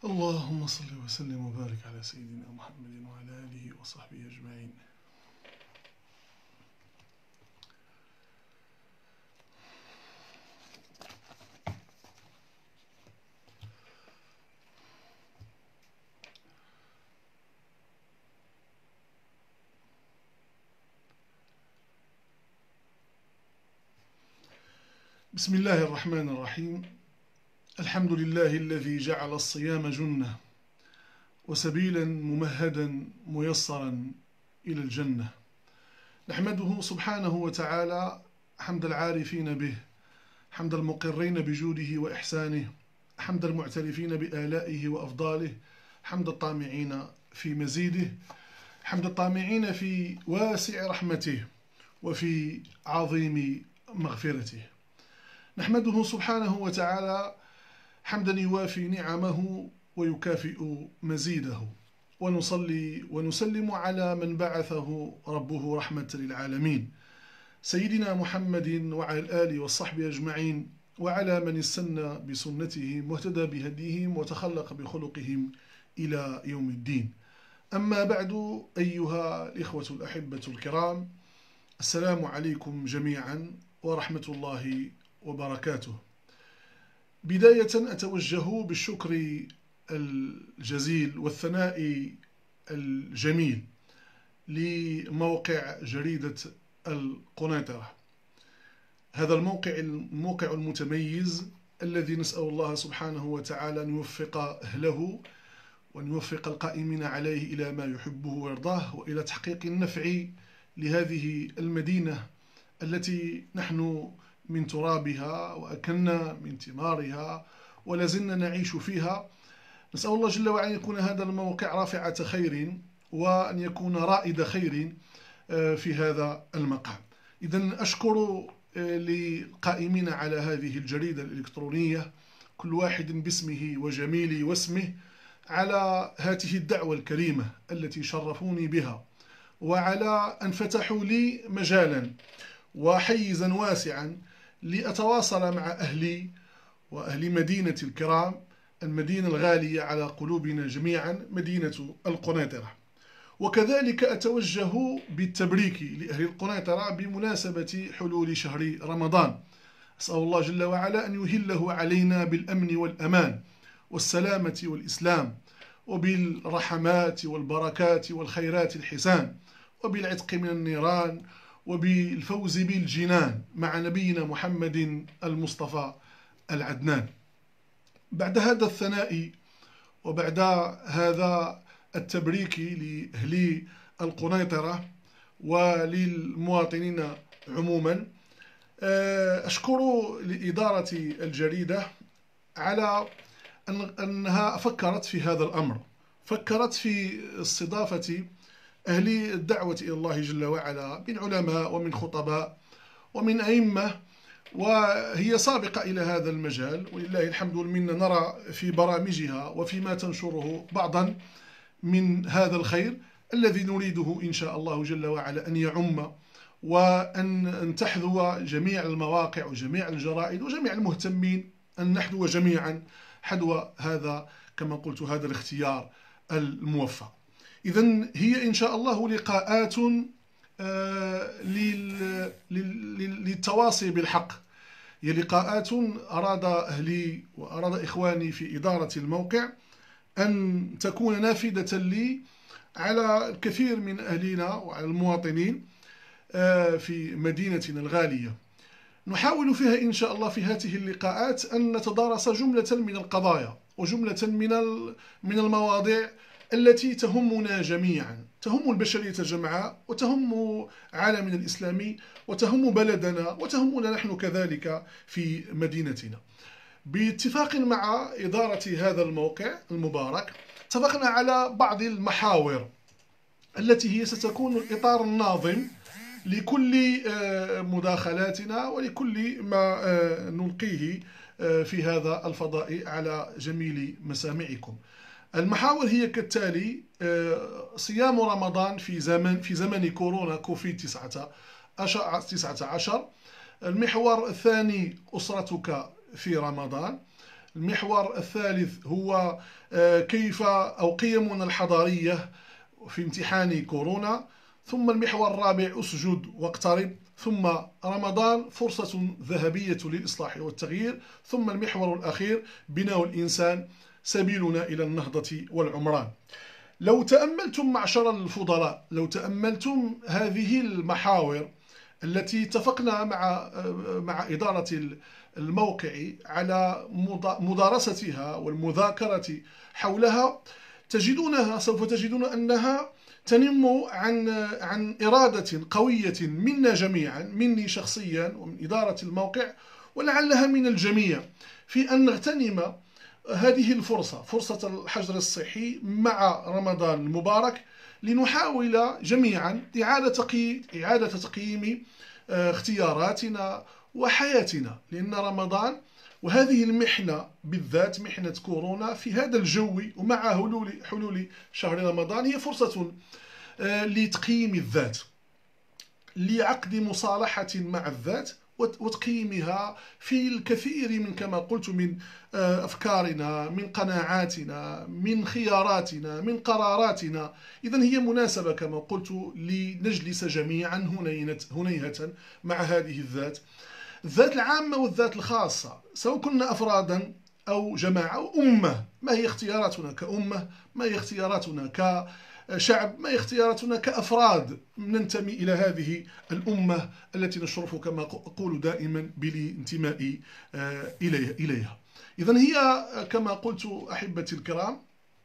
اللهم صل وسلم وبارك على سيدنا محمد وعلى آله وصحبه أجمعين. بسم الله الرحمن الرحيم. الحمد لله الذي جعل الصيام جنة وسبيلا ممهدا ميسرا إلى الجنة. نحمده سبحانه وتعالى حمد العارفين به، حمد المقرين بجوده وإحسانه، حمد المعترفين بآلائه وأفضاله، حمد الطامعين في مزيده، حمد الطامعين في واسع رحمته وفي عظيم مغفرته. نحمده سبحانه وتعالى حمدا يوافي نعمه ويكافئ مزيده، ونصلي ونسلم على من بعثه ربه رحمة للعالمين، سيدنا محمد وعلى الآل والصحب أجمعين، وعلى من استنى بسنتهم واهتدى بهديهم وتخلق بخلقهم إلى يوم الدين. أما بعد، أيها الإخوة الأحبة الكرام، السلام عليكم جميعا ورحمة الله وبركاته. بداية أتوجه بالشكر الجزيل والثناء الجميل لموقع جريدة القنيطرة، هذا الموقع المتميز الذي نسأل الله سبحانه وتعالى أن يوفق أهله وأن يوفق القائمين عليه إلى ما يحبه ويرضاه وإلى تحقيق النفع لهذه المدينة التي نحن من ترابها وأكلنا من ثمارها ولازلنا نعيش فيها. نسأل الله جل وعلا أن يكون هذا الموقع رافعة خير وأن يكون رائد خير في هذا المقام. إذن أشكر للقائمين على هذه الجريدة الإلكترونية كل واحد باسمه وجميل واسمه على هذه الدعوة الكريمة التي شرفوني بها، وعلى أن فتحوا لي مجالا وحيزا واسعا لأتواصل مع أهلي وأهل مدينة الكرام، المدينة الغالية على قلوبنا جميعا، مدينة القنيطرة. وكذلك أتوجه بالتبريك لأهل القنيطرة بمناسبة حلول شهر رمضان. أسأل الله جل وعلا أن يهله علينا بالأمن والأمان والسلامة والإسلام، وبالرحمات والبركات والخيرات الحسان، وبالعتق من النيران، وبالفوز بالجنان مع نبينا محمد المصطفى العدنان. بعد هذا الثناء وبعد هذا التبريك لأهل القنيطرة وللمواطنين عموما، أشكر لإدارة الجريدة على أنها فكرت في هذا الأمر، فكرت في استضافة أهل الدعوة إلى الله جل وعلا من علماء ومن خطباء ومن أئمة، وهي سابقة إلى هذا المجال ولله الحمد والمنة. نرى في برامجها وفيما تنشره بعضا من هذا الخير الذي نريده إن شاء الله جل وعلا أن يعم، وأن تحذو جميع المواقع وجميع الجرائد وجميع المهتمين، أن نحذو جميعا حذو هذا كما قلت هذا الاختيار الموفق. إذن هي إن شاء الله لقاءات للتواصي بالحق، هي لقاءات أراد أهلي وأراد إخواني في إدارة الموقع أن تكون نافذة لي على الكثير من أهلنا وعلى المواطنين في مدينتنا الغالية. نحاول فيها إن شاء الله في هذه اللقاءات أن نتدارس جملة من القضايا وجملة من المواضيع التي تهمنا جميعا، تهم البشرية جمعاء وتهم عالمنا الإسلامي وتهم بلدنا وتهمنا نحن كذلك في مدينتنا. باتفاق مع إدارة هذا الموقع المبارك اتفقنا على بعض المحاور التي هي ستكون الإطار الناظم لكل مداخلاتنا ولكل ما نلقيه في هذا الفضاء على جميل مسامعكم. المحاور هي كالتالي: صيام رمضان في زمن كورونا كوفيد 19. المحور الثاني: أسرتك في رمضان. المحور الثالث هو كيف أو قيمنا الحضارية في امتحان كورونا. ثم المحور الرابع أسجد واقترب. ثم رمضان فرصة ذهبية للإصلاح والتغيير. ثم المحور الأخير بناء الإنسان سبيلنا إلى النهضة والعمران. لو تأملتم معشر الفضلاء، لو تأملتم هذه المحاور التي اتفقنا مع إدارة الموقع على مدارستها والمذاكرة حولها، سوف تجدون أنها تنم عن إرادة قوية منا جميعا، مني شخصيا ومن إدارة الموقع، ولعلها من الجميع، في أن نغتنم هذه الفرصة، فرصة الحجر الصحي مع رمضان المبارك، لنحاول جميعا إعادة تقييم اختياراتنا وحياتنا. لأن رمضان وهذه المحنة بالذات، محنة كورونا، في هذا الجو ومع حلول شهر رمضان، هي فرصة لتقييم الذات، لعقد مصالحة مع الذات وتقييمها في الكثير من، كما قلت، من أفكارنا، من قناعاتنا، من خياراتنا، من قراراتنا. إذن هي مناسبة كما قلت لنجلس جميعا هنيهة مع هذه الذات العامة والذات الخاصة، سواء كنا أفرادا أو جماعة أو أمة. ما هي اختياراتنا كأمة؟ ما هي اختياراتنا كشعب؟ ما هي اختياراتنا كأفراد ننتمي إلى هذه الأمة التي نشرف كما أقول دائما بالانتماء إليها. إذن هي كما قلت أحبتي الكرام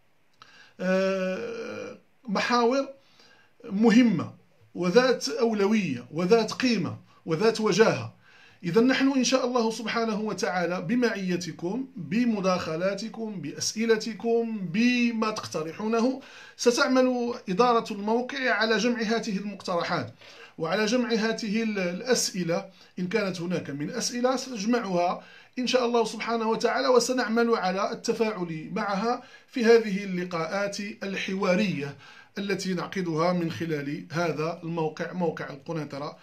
محاور مهمة وذات أولوية وذات قيمة وذات وجاهة. إذن نحن إن شاء الله سبحانه وتعالى بمعيتكم، بمداخلاتكم، بأسئلتكم، بما تقترحونه، ستعمل إدارة الموقع على جمع هذه المقترحات وعلى جمع هذه الأسئلة. إن كانت هناك من أسئلة سنجمعها إن شاء الله سبحانه وتعالى، وسنعمل على التفاعل معها في هذه اللقاءات الحوارية التي نعقدها من خلال هذا الموقع، موقع القنيطرة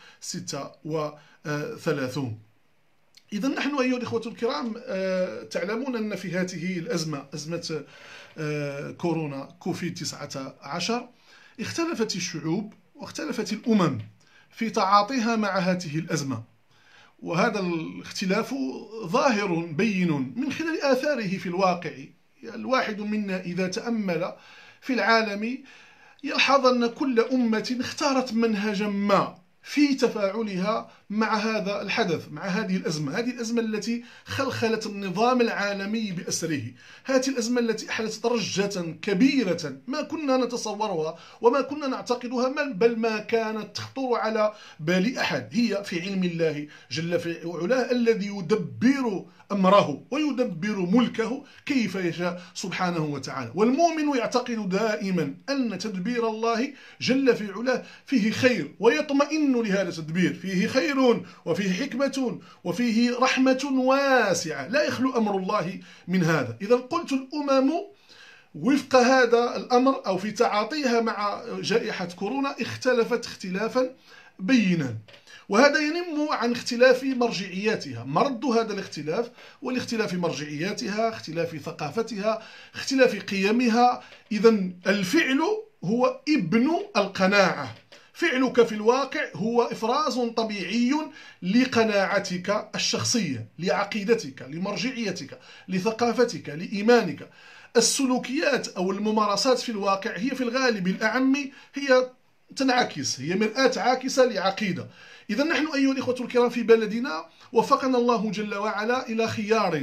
36. إذن نحن أيها الإخوة الكرام تعلمون أن في هذه الأزمة، أزمة كورونا كوفيد-19، اختلفت الشعوب واختلفت الأمم في تعاطيها مع هذه الأزمة، وهذا الاختلاف ظاهر بين من خلال آثاره في الواقع. الواحد منا إذا تأمل في العالم يلحظ أن كل أمة اختارت منهجا ما في تفاعلها مع هذا الحدث، مع هذه الأزمة التي خلخلت النظام العالمي بأسره، هذه الأزمة التي أحدثت ضجة كبيرة ما كنا نتصورها وما كنا نعتقدها، بل ما كانت تخطر على بال أحد. هي في علم الله جل في علاه الذي يدبر أمره ويدبر ملكه كيف يشاء سبحانه وتعالى. والمؤمن يعتقد دائما أن تدبير الله جل في علاه فيه خير، ويطمئن لهذا التدبير، فيه خير وفيه حكمة وفيه رحمة واسعة، لا يخلو أمر الله من هذا. إذا قلت الأمم وفق هذا الأمر أو في تعاطيها مع جائحة كورونا اختلفت اختلافا بينا، وهذا ينم عن اختلاف مرجعياتها. مرد هذا الاختلاف والاختلاف مرجعياتها، اختلاف ثقافتها، اختلاف قيمها. إذن الفعل هو ابن القناعة. فعلك في الواقع هو إفراز طبيعي لقناعتك الشخصية، لعقيدتك، لمرجعيتك، لثقافتك، لإيمانك. السلوكيات أو الممارسات في الواقع هي في الغالب الأعم هي تنعكس، هي مرآة عاكسة لعقيدة. إذا نحن أيها الإخوة الكرام في بلدنا وفقنا الله جل وعلا إلى خيار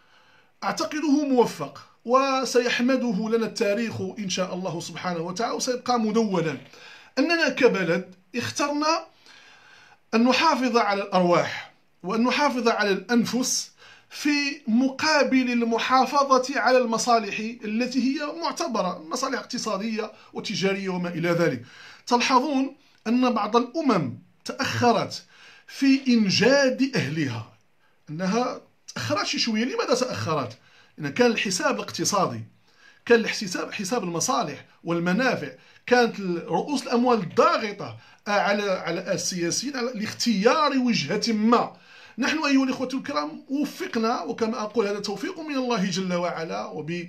أعتقده موفق، وسيحمده لنا التاريخ إن شاء الله سبحانه وتعالى، وسيبقى مدونا أننا كبلد اخترنا أن نحافظ على الأرواح وأن نحافظ على الأنفس في مقابل المحافظة على المصالح التي هي معتبرة مصالح اقتصادية وتجارية وما إلى ذلك. تلحظون أن بعض الأمم تأخرت في إنجاد أهلها، أنها تأخرت شوية. لماذا تأخرت؟ لأن كان الحساب الاقتصادي، كان حساب المصالح والمنافع، كانت رؤوس الأموال الضاغطة على السياسيين لاختيار وجهة ما نحن أيها الإخوة الكرام وفقنا، وكما أقول هذا توفيق من الله جل وعلا،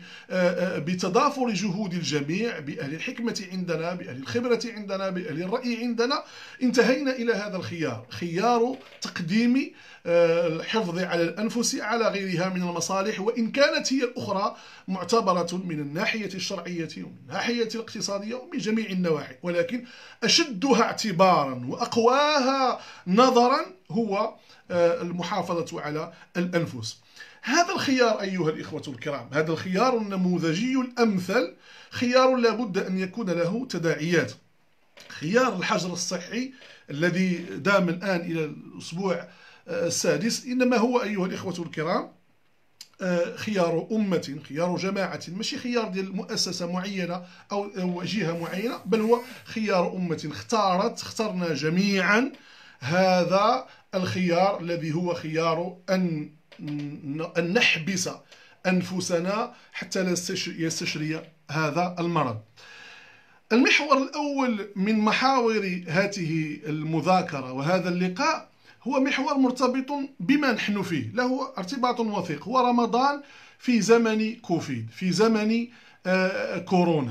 وبتضافر جهود الجميع، بأهل الحكمة عندنا، بأهل الخبرة عندنا، بأهل الرأي عندنا، انتهينا إلى هذا الخيار، خيار تقديم الحفظ على الأنفس على غيرها من المصالح، وإن كانت هي الأخرى معتبرة من الناحية الشرعية ومن الناحية الاقتصادية ومن جميع النواحي، ولكن أشدها اعتبارا وأقواها نظرا هو المحافظة على الأنفس. هذا الخيار أيها الإخوة الكرام، هذا الخيار النموذجي الأمثل، خيار لا بد أن يكون له تداعيات. خيار الحجر الصحي الذي دام الآن إلى الأسبوع السادس إنما هو أيها الإخوة الكرام خيار أمة، خيار جماعة، ماشي خيار ديال مؤسسة معينة أو جهة معينة، بل هو خيار أمة اخترنا جميعا هذا الخيار الذي هو خيار أن نحبس أنفسنا حتى لا يستشري هذا المرض. المحور الأول من محاور هذه المذاكرة وهذا اللقاء هو محور مرتبط بما نحن فيه، له ارتباط وثيق، هو رمضان في زمن كوفيد، في زمن كورونا.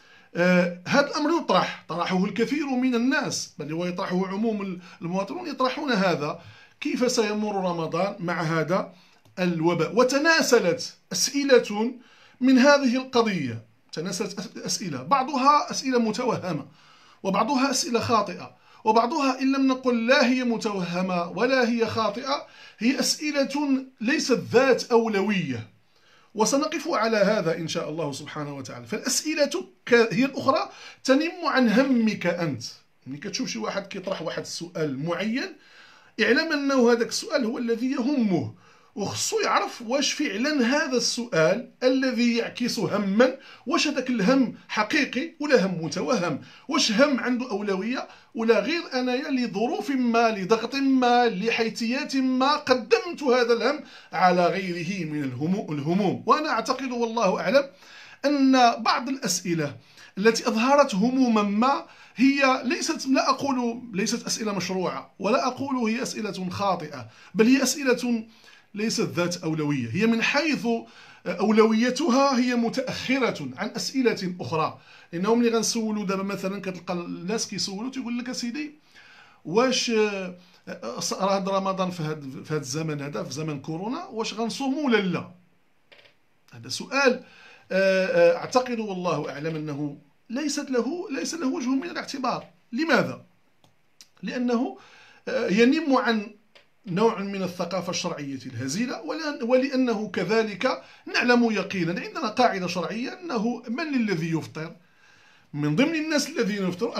هذا الأمر طرحه الكثير من الناس، بل هو يطرحه عموم المواطنون، يطرحون هذا: كيف سيمر رمضان مع هذا الوباء؟ وتناسلت أسئلة من هذه القضية، تناسلت أسئلة، بعضها أسئلة متوهمة وبعضها أسئلة خاطئة، وبعضها إن لم نقل لا هي متوهمة ولا هي خاطئة، هي أسئلة ليست ذات أولوية، وسنقف على هذا إن شاء الله سبحانه وتعالى. فالأسئلة هي الأخرى تنم عن همك أنت، يعني كتشوف شي واحد كيطرح واحد السؤال معين، اعلم أنه هذاك السؤال هو الذي يهمه، وخصو يعرف واش فعلا هذا السؤال الذي يعكس هما، واش هذاك الهم حقيقي ولا هم متوهم، واش هم عنده أولوية ولا غير أنايا لظروف ما، لضغط ما، لحيثيات ما قدمت هذا الهم على غيره من الهموم. وأنا أعتقد والله أعلم أن بعض الأسئلة التي أظهرت هموما ما هي لا أقول ليست أسئلة مشروعة، ولا أقول هي أسئلة خاطئة، بل هي أسئلة ليست ذات أولوية، هي من حيث أولويتها هي متأخرة عن أسئلة أخرى. لأنهم اللي غنسولوا دابا مثلا كتلقى الناس كيسولوا تيقول لك أسيدي واش راه رمضان في هذا الزمن هذا، في زمن كورونا، واش غنصوموا ولا لا؟ هذا سؤال أعتقد والله أعلم أنه ليس له وجه من الاعتبار. لماذا؟ لأنه ينم عن نوع من الثقافة الشرعية الهزيلة، ولأنه كذلك نعلم يقينا عندنا قاعدة شرعية أنه من الذي يفطر؟ من ضمن الناس الذين يفطر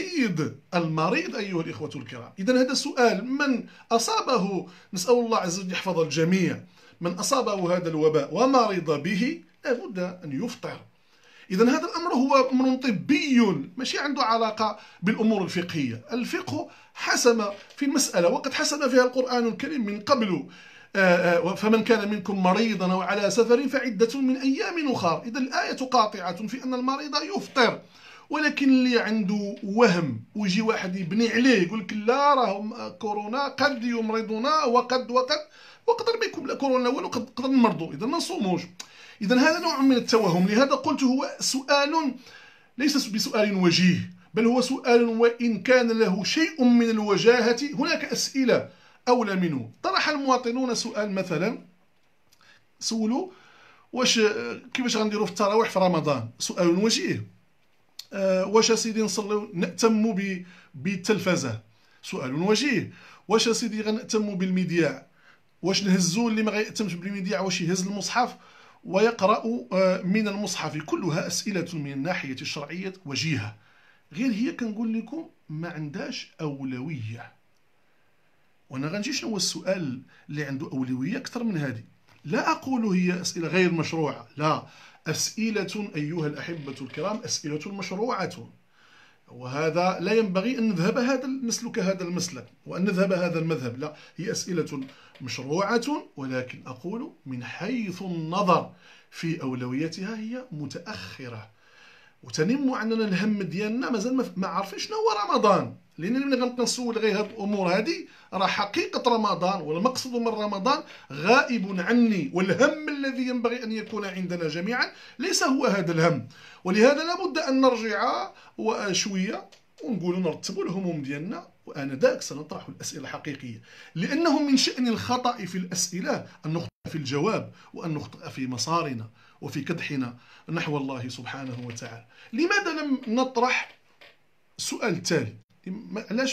المريض أيها الإخوة الكرام. إذن هذا سؤال من أصابه، نسأل الله عز وجل يحفظ الجميع، من أصابه هذا الوباء ومرض به لابد أن يفطر. إذن هذا الأمر هو أمر طبي ماشي عنده علاقة بالأمور الفقهية. الفقه حسم في المسألة، وقد حسم فيها القرآن الكريم من قبل: فمن كان منكم مريضا أو على سفر فعدة من أيام أخر. إذن الآية قاطعة في أن المريض يفطر، ولكن اللي عنده وهم ويجي واحد يبني عليه يقول لك لا راه كورونا قد يمرضنا وقد ما يكون لا كورونا والو، قد نمرضوا إذا ما نصوموش. إذن هذا نوع من التوهم. لهذا قلت هو سؤال ليس بسؤال وجيه، بل هو سؤال وإن كان له شيء من الوجاهة هناك أسئلة أولى منه. طرح المواطنون سؤال مثلا، سولوا كيفاش غنديروا في التراويح في رمضان؟ سؤال وجيه. واش سيدي نصليو نأتم بالتلفزة؟ سؤال وجيه. واش سيدي غنأتم بالمذياع؟ واش نهزوا اللي ما غيأتمش بالمذياع واش يهز المصحف ويقرأ من المصحف؟ كلها أسئلة من الناحية الشرعية وجيهة، غير هي كنقول لكم ما عندهاش أولوية. وأنا غنجي شنو هو السؤال اللي عنده أولوية أكثر من هذه. لا أقول هي أسئلة غير مشروعة، لا، أسئلة أيها الأحبة الكرام أسئلة مشروعة، وهذا لا ينبغي أن نسلك هذا المسلك وأن نذهب هذا المذهب، لا، هي أسئلة مشروعة، ولكن أقول من حيث النظر في أولويتها هي متأخرة، وتنم عننا الهم ديالنا مازال ما عارفين شنو هو رمضان. لأنني ملي غنبقى نسول غير هاد الأمور هادي راه حقيقة رمضان والمقصود من رمضان غائب عني، والهم الذي ينبغي أن يكون عندنا جميعا ليس هو هذا الهم. ولهذا لابد أن نرجع شوية ونقولوا نرتبوا الهموم ديالنا، وآنذاك سنطرح الأسئلة الحقيقية، لأنه من شأن الخطأ في الأسئلة أن نخطئ في الجواب، وأن نخطئ في مسارنا وفي كدحنا نحو الله سبحانه وتعالى. لماذا لم نطرح السؤال التالي؟ علاش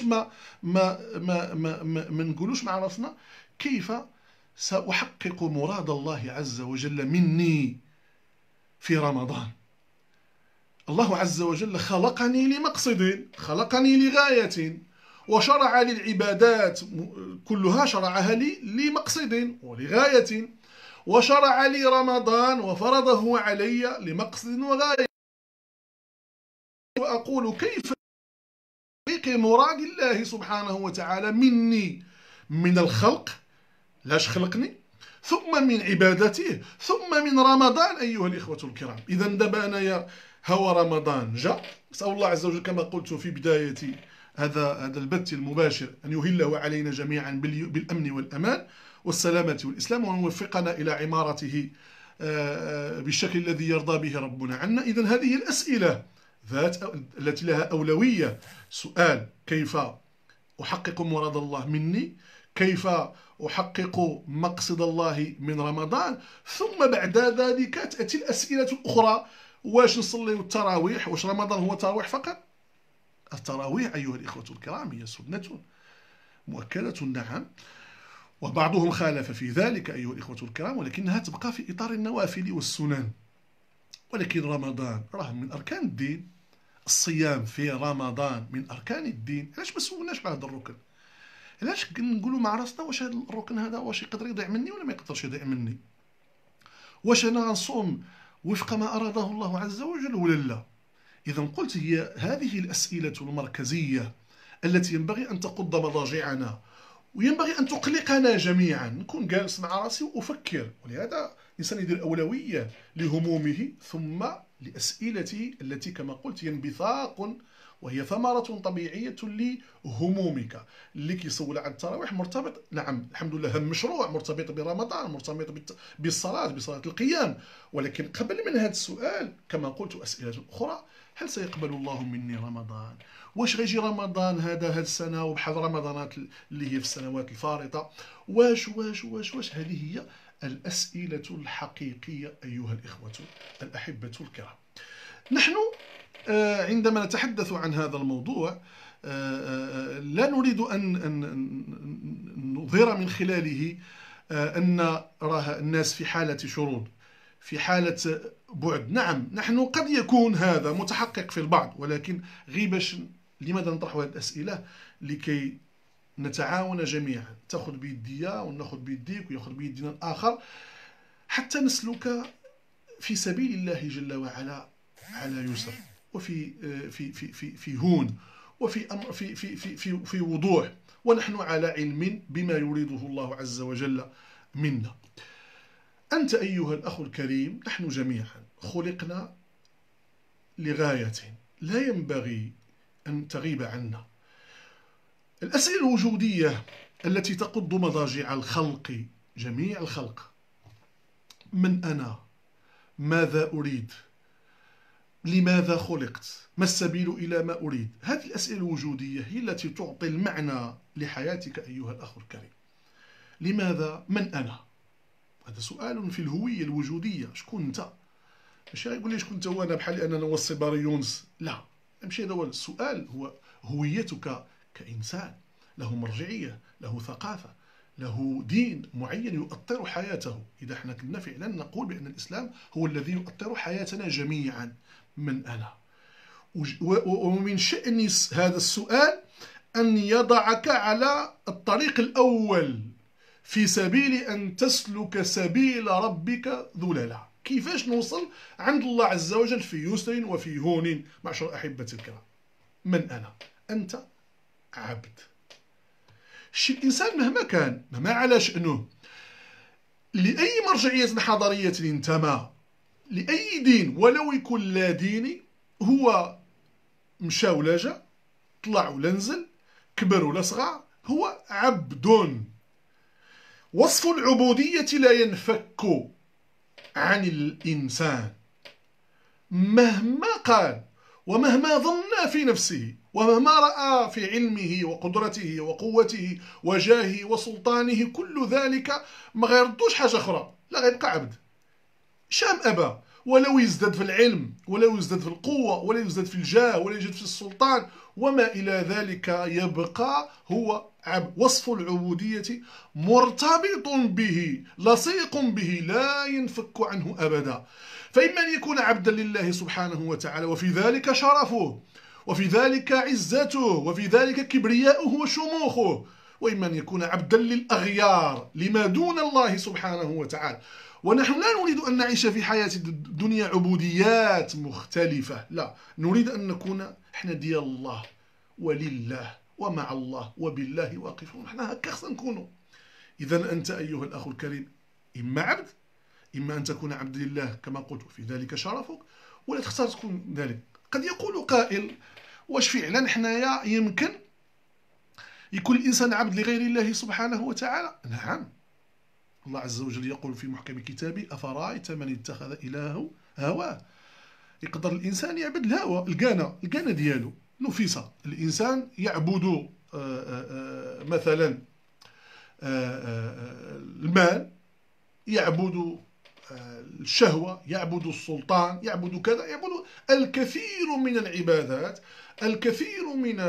ما نقولوش مع راسنا كيف سأحقق مراد الله عز وجل مني في رمضان؟ الله عز وجل خلقني لمقصد، خلقني لغاية، وشرع لي العبادات كلها شرعها لي لمقصد ولغاية، وشرع لي رمضان وفرضه علي لمقصد وغاية. وأقول كيف تحقيق مراد الله سبحانه وتعالى مني من الخلق، لاش خلقني، ثم من عبادته، ثم من رمضان أيها الإخوة الكرام. إذا دابا أنايا هو رمضان جاء، نسأل الله عز وجل كما قلت في بداية هذا البث المباشر أن يهله علينا جميعا بالأمن والأمان والسلامة والإسلام، وأن يوفقنا إلى عمارته بالشكل الذي يرضى به ربنا عنا. إذا هذه الأسئلة التي لها أولوية، سؤال كيف أحقق مراد الله مني، كيف أحقق مقصد الله من رمضان، ثم بعد ذلك تأتي الأسئلة الأخرى. واش نصلي التراويح؟ واش رمضان هو تراويح فقط؟ التراويح أيها الإخوة الكرام هي سنة مؤكدة، نعم، وبعضهم خالف في ذلك أيها الإخوة الكرام، ولكنها تبقى في إطار النوافل والسنن. ولكن رمضان راه من أركان الدين، الصيام في رمضان من أركان الدين. علاش ما سولناش على هذا الركن؟ علاش نقولوا مع راسنا واش هذا الركن هذا واش يقدر يضيع مني ولا ما يقدرش يضيع مني؟ واش أنا غنصوم وفق ما أراده الله عز وجل ولا لا؟ إذا قلت هي هذه الأسئلة المركزية التي ينبغي أن تقض مضاجعنا، وينبغي أن تقلقنا جميعا. نكون جالس مع راسي وأفكر، ولهذا الإنسان يدير أولوية لهمومه ثم لأسئلته التي كما قلت هي انبثاق وهي ثمرة طبيعية لهمومك. اللي كيسول عن التراويح مرتبط، نعم الحمد لله، هم مشروع مرتبط برمضان، مرتبط بالصلاة، بصلاة القيام. ولكن قبل من هذا السؤال كما قلت أسئلة أخرى: هل سيقبل الله مني رمضان؟ واش غيجي رمضان هذا السنة وبحال رمضانات اللي هي في السنوات الفارطة؟ واش واش واش واش هذه هي الأسئلة الحقيقية أيها الإخوة الأحبة الكرام. نحن عندما نتحدث عن هذا الموضوع لا نريد أن نظهر من خلاله أن راه الناس في حالة شرود، في حالة بعد. نعم نحن قد يكون هذا متحقق في البعض، ولكن غيباش لماذا نطرح هذه الأسئلة؟ لكي نتعاون جميعا، تأخذ بيديا ونأخذ بيديك ويأخذ بيدنا الآخر، حتى نسلك في سبيل الله جل وعلا على يسر، وفي في في في في هون، وفي أمر في في في في في وضوح، ونحن على علم بما يريده الله عز وجل منا. أنت أيها الأخ الكريم، نحن جميعا خلقنا لغاية لا ينبغي أن تغيب عنا. الأسئلة الوجودية التي تقض مضاجع الخلق، جميع الخلق: من أنا؟ ماذا أريد؟ لماذا خلقت؟ ما السبيل إلى ما أريد؟ هذه الأسئلة الوجودية هي التي تعطي المعنى لحياتك أيها الأخ الكريم. لماذا؟ من أنا؟ هذا سؤال في الهوية الوجودية. شكون أنت؟ ماشي غيقول لي شكون أنت هو أنا بحال أننا هو الصباري يونس، لا، ماشي هذا هو السؤال. هو هويتك كإنسان له مرجعية، له ثقافة، له دين معين يؤطر حياته. إذا احنا كنا فعلا نقول بأن الإسلام هو الذي يؤطر حياتنا جميعا. من أنا؟ ومن شأن هذا السؤال أن يضعك على الطريق الأول في سبيل أن تسلك سبيل ربك ذللا. كيفاش نوصل عند الله عز وجل في يسر وفي هون؟ معشر أحبة الكرام، من أنا؟ أنت عبد. الإنسان مهما كان، مهما على شأنه، لأي مرجعية حضارية انتمى، لأي دين ولو يكون لا ديني، هو مشى ولا جا، طلع ولا نزل، كبر ولا صغار هو عبد. وصف العبودية لا ينفك عن الإنسان مهما قال ومهما ظن في نفسه ومهما رأى في علمه وقدرته وقوته وجاهه وسلطانه. كل ذلك ما غيردوش حاجة أخرى، لا غيبقى عبد شام أبى، ولو يزداد في العلم ولو يزداد في القوة ولا يزداد في الجاه ولا يزداد في السلطان وما إلى ذلك، يبقى هو عبد. وصف العبودية مرتبط به لصيق به لا ينفك عنه أبدا. فإما أن يكون عبدا لله سبحانه وتعالى وفي ذلك شرفه وفي ذلك عزته وفي ذلك كبرياؤه وشموخه، وإما أن يكون عبدا للأغيار لما دون الله سبحانه وتعالى. ونحن لا نريد أن نعيش في حياة الدنيا عبوديات مختلفة، لا، نريد أن نكون احنا ديال الله ولله ومع الله وبالله واقفون، احنا هكا خصنا نكونوا. إذا أنت أيها الأخ الكريم إما عبد، إما أن تكون عبد لله كما قلت في ذلك شرفك، ولا تختار تكون ذلك. قد يقول قائل واش فعلا حنايا يمكن يكون الإنسان عبد لغير الله سبحانه وتعالى؟ نعم، الله عز وجل يقول في محكم كتابه: أفرأيت من اتخذ إلهه هواه. يقدر الإنسان يعبد الهوى، القانا ديالو نفيسة. الإنسان يعبد مثلا المال، يعبد الشهوة، يعبد السلطان، يعبد كذا، يعبد الكثير من العبادات، الكثير من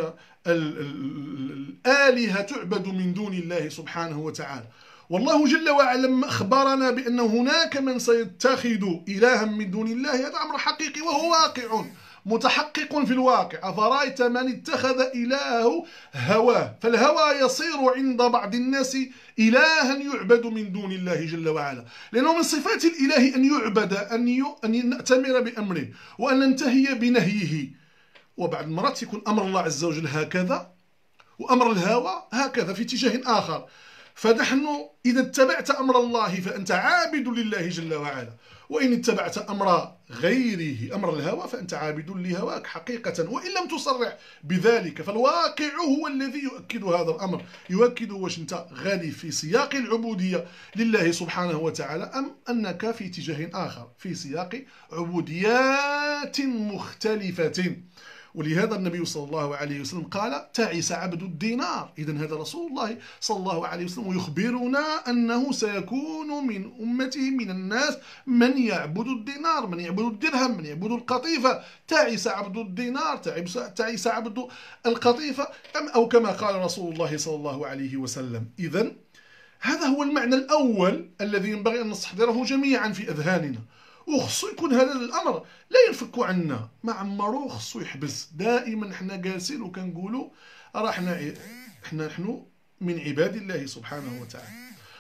الآلهة تعبد من دون الله سبحانه وتعالى. والله جل وعلا لما أخبرنا بأن هناك من سيتخذ إلها من دون الله، هذا أمر حقيقي وهو واقع متحقق في الواقع. أفرأيت من اتخذ إلهه هواه، فالهوى يصير عند بعض الناس إلها يعبد من دون الله جل وعلا، لأنه من صفات الإله أن يعبد، أن نأتمر بأمره وأن ننتهي بنهيه. وبعض المرات يكون أمر الله عز وجل هكذا وأمر الهوى هكذا في اتجاه آخر. فنحن إذا اتبعت أمر الله فأنت عابد لله جل وعلا، وإن اتبعت أمر غيره أمر الهوى فأنت عابد لهواك حقيقة، وإن لم تصرح بذلك. فالواقع هو الذي يؤكد هذا الأمر، يؤكد واش أنت غالي في سياق العبودية لله سبحانه وتعالى أم أنك في اتجاه آخر في سياق عبوديات مختلفة. ولهذا النبي صلى الله عليه وسلم قال: تعس عبد الدينار. إذن هذا رسول الله صلى الله عليه وسلم يخبرنا أنه سيكون من أمته من الناس من يعبد الدينار، من يعبد الدرهم، من يعبد القطيفة. تعس عبد الدينار، تعس عبد القطيفة، أو كما قال رسول الله صلى الله عليه وسلم. إذن هذا هو المعنى الأول الذي ينبغي أن نستحضره جميعا في أذهاننا، وخصو يكون هذا الامر لا ينفك عنا، ما عمرو خصو يحبس. دائما حنا جالسين وكنقولوا راه نحن من عباد الله سبحانه وتعالى.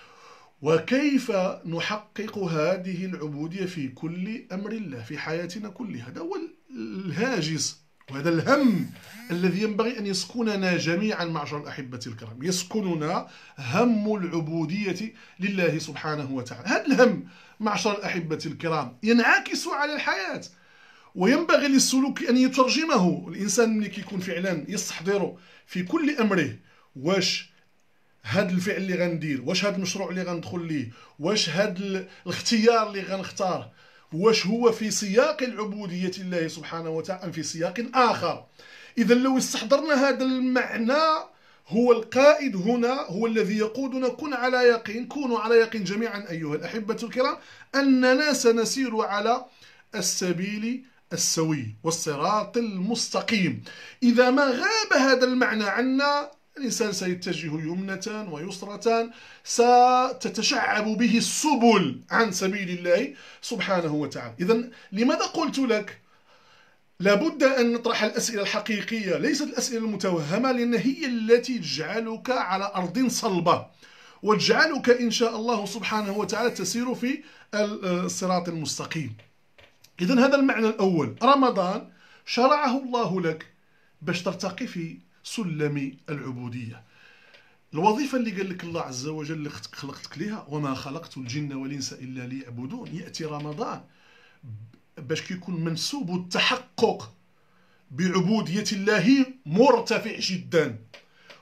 وكيف نحقق هذه العبودية في كل امر الله في حياتنا كلها؟ هذا هو الهاجس وهذا الهم الذي ينبغي أن يسكننا جميعا معشر الأحبة الكرام. يسكننا هم العبودية لله سبحانه وتعالى. هذا الهم معشر الأحبة الكرام ينعكس على الحياة، وينبغي للسلوك أن يترجمه. الإنسان ملي كيكون فعلا يستحضر في كل أمره واش هذا الفعل اللي غندير، واش هذا المشروع اللي غندخل ليه، واش هذا الاختيار اللي غنختار، واش هو في سياق العبودية لله سبحانه وتعالى أم في سياق آخر. إذا لو استحضرنا هذا المعنى، هو القائد هنا، هو الذي يقودنا. كونوا على يقين جميعا أيها الأحبة الكرام أننا سنسير على السبيل السوي والصراط المستقيم. إذا ما غاب هذا المعنى عنا، الإنسان سيتجه يمنة ويسرة، ستتشعب به السبل عن سبيل الله سبحانه وتعالى. إذن لماذا قلت لك لابد أن نطرح الأسئلة الحقيقية ليست الأسئلة المتوهمة، لأن هي التي تجعلك على أرض صلبة وتجعلك إن شاء الله سبحانه وتعالى تسير في الصراط المستقيم. إذن هذا المعنى الأول. رمضان شرعه الله لك باش ترتقي في سلم العبودية. الوظيفة اللي قال لك الله عز وجل اللي خلقتك لها: وما خلقت الجن والإنس إلا ليعبدون. يأتي رمضان باش كيكون منسوب التحقق بعبودية الله مرتفع جدا،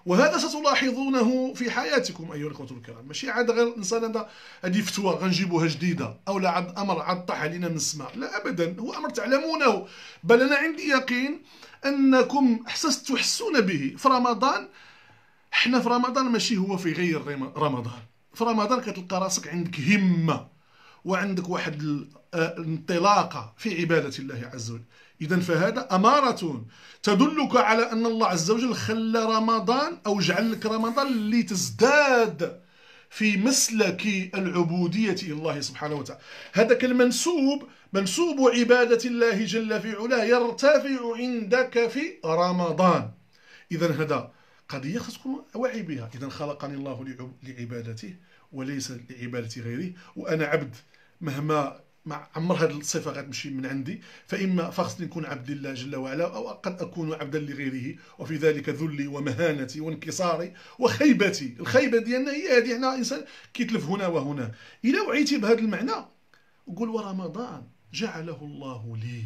وهذا ستلاحظونه في حياتكم أيها الأخوة الكرام. ماشي عاد غير الإنسان هذه فتوى غنجيبوها جديدة أو لا عاد أمر عاد طاح علينا من السماء، لا أبدا، هو أمر تعلمونه، بل أنا عندي يقين أنكم تحسون به في رمضان. حنا في رمضان ماشي هو في غير رمضان، في رمضان كتلقى راسك عندك همة وعندك واحد الانطلاقة في عبادة الله عز وجل. إذن فهذا أمارة تدلك على أن الله عز وجل خلى رمضان أو جعل لك رمضان لتزداد في مسلك العبودية إلى الله سبحانه وتعالى. هذاك المنسوب، منسوب عبادة الله جل في علاه، يرتفع عندك في رمضان. إذن هذا قضية تكون واعي بها. إذن خلقني الله لعبادته وليس لعبادة غيره، وأنا عبد مهما عمر هذه الصفة غتمشي من عندي، فإما خصني نكون عبد لله جل وعلا أو قد أكون عبدا لغيره، وفي ذلك ذلي ومهانتي وانكساري وخيبتي. الخيبة ديالنا هي هذه، حنا إنسان كيتلف هنا وهنا. إلا وعيتي بهذا المعنى وقول ورمضان جعله الله لي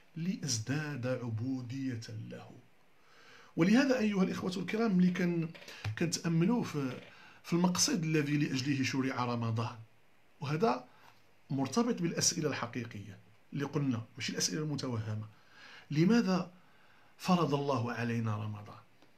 لأزداد عبودية له. ولهذا أيها الإخوة الكرام ملي كنتأملوا في المقصد الذي لأجله شرع رمضان، وهذا مرتبط بالأسئلة الحقيقية اللي قلنا، مش الأسئلة المتوهمة. لماذا فرض الله علينا رمضان؟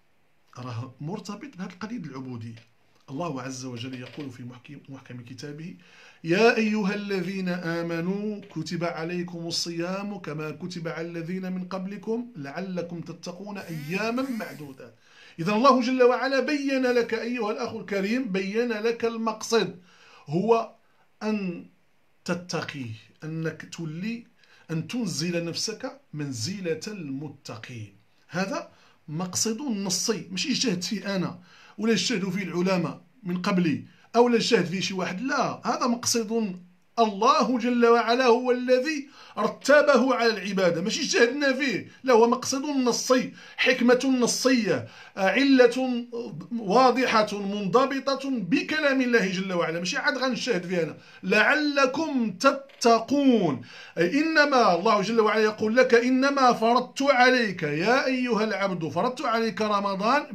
راه مرتبط بهذه القضية العبودية. الله عز وجل يقول في محكم كتابه: يا أيها الذين آمنوا كتب عليكم الصيام كما كتب على الذين من قبلكم لعلكم تتقون أياما معدودات. إذا الله جل وعلا بين لك أيها الأخ الكريم، بين لك المقصد هو أن تتقي، أنك تولي أن تنزل نفسك منزلة المتقين. هذا مقصد نصي، مش اجتهد فيه أنا ولا اجتهدوا فيه العلماء من قبلي أو لا اجتهد فيه شي واحد، لا، هذا مقصد الله جل وعلا هو الذي رتبه على العبادة، ماشي اجتهدنا فيه، لا، هو مقصد نصي، حكمة نصية، علة واضحة منضبطة بكلام الله جل وعلا، ماشي عاد غنجتهد فيها أنا. لعلكم تتقون، إنما الله جل وعلا يقول لك: إنما فرضت عليك يا أيها العبد، فرضت عليك رمضان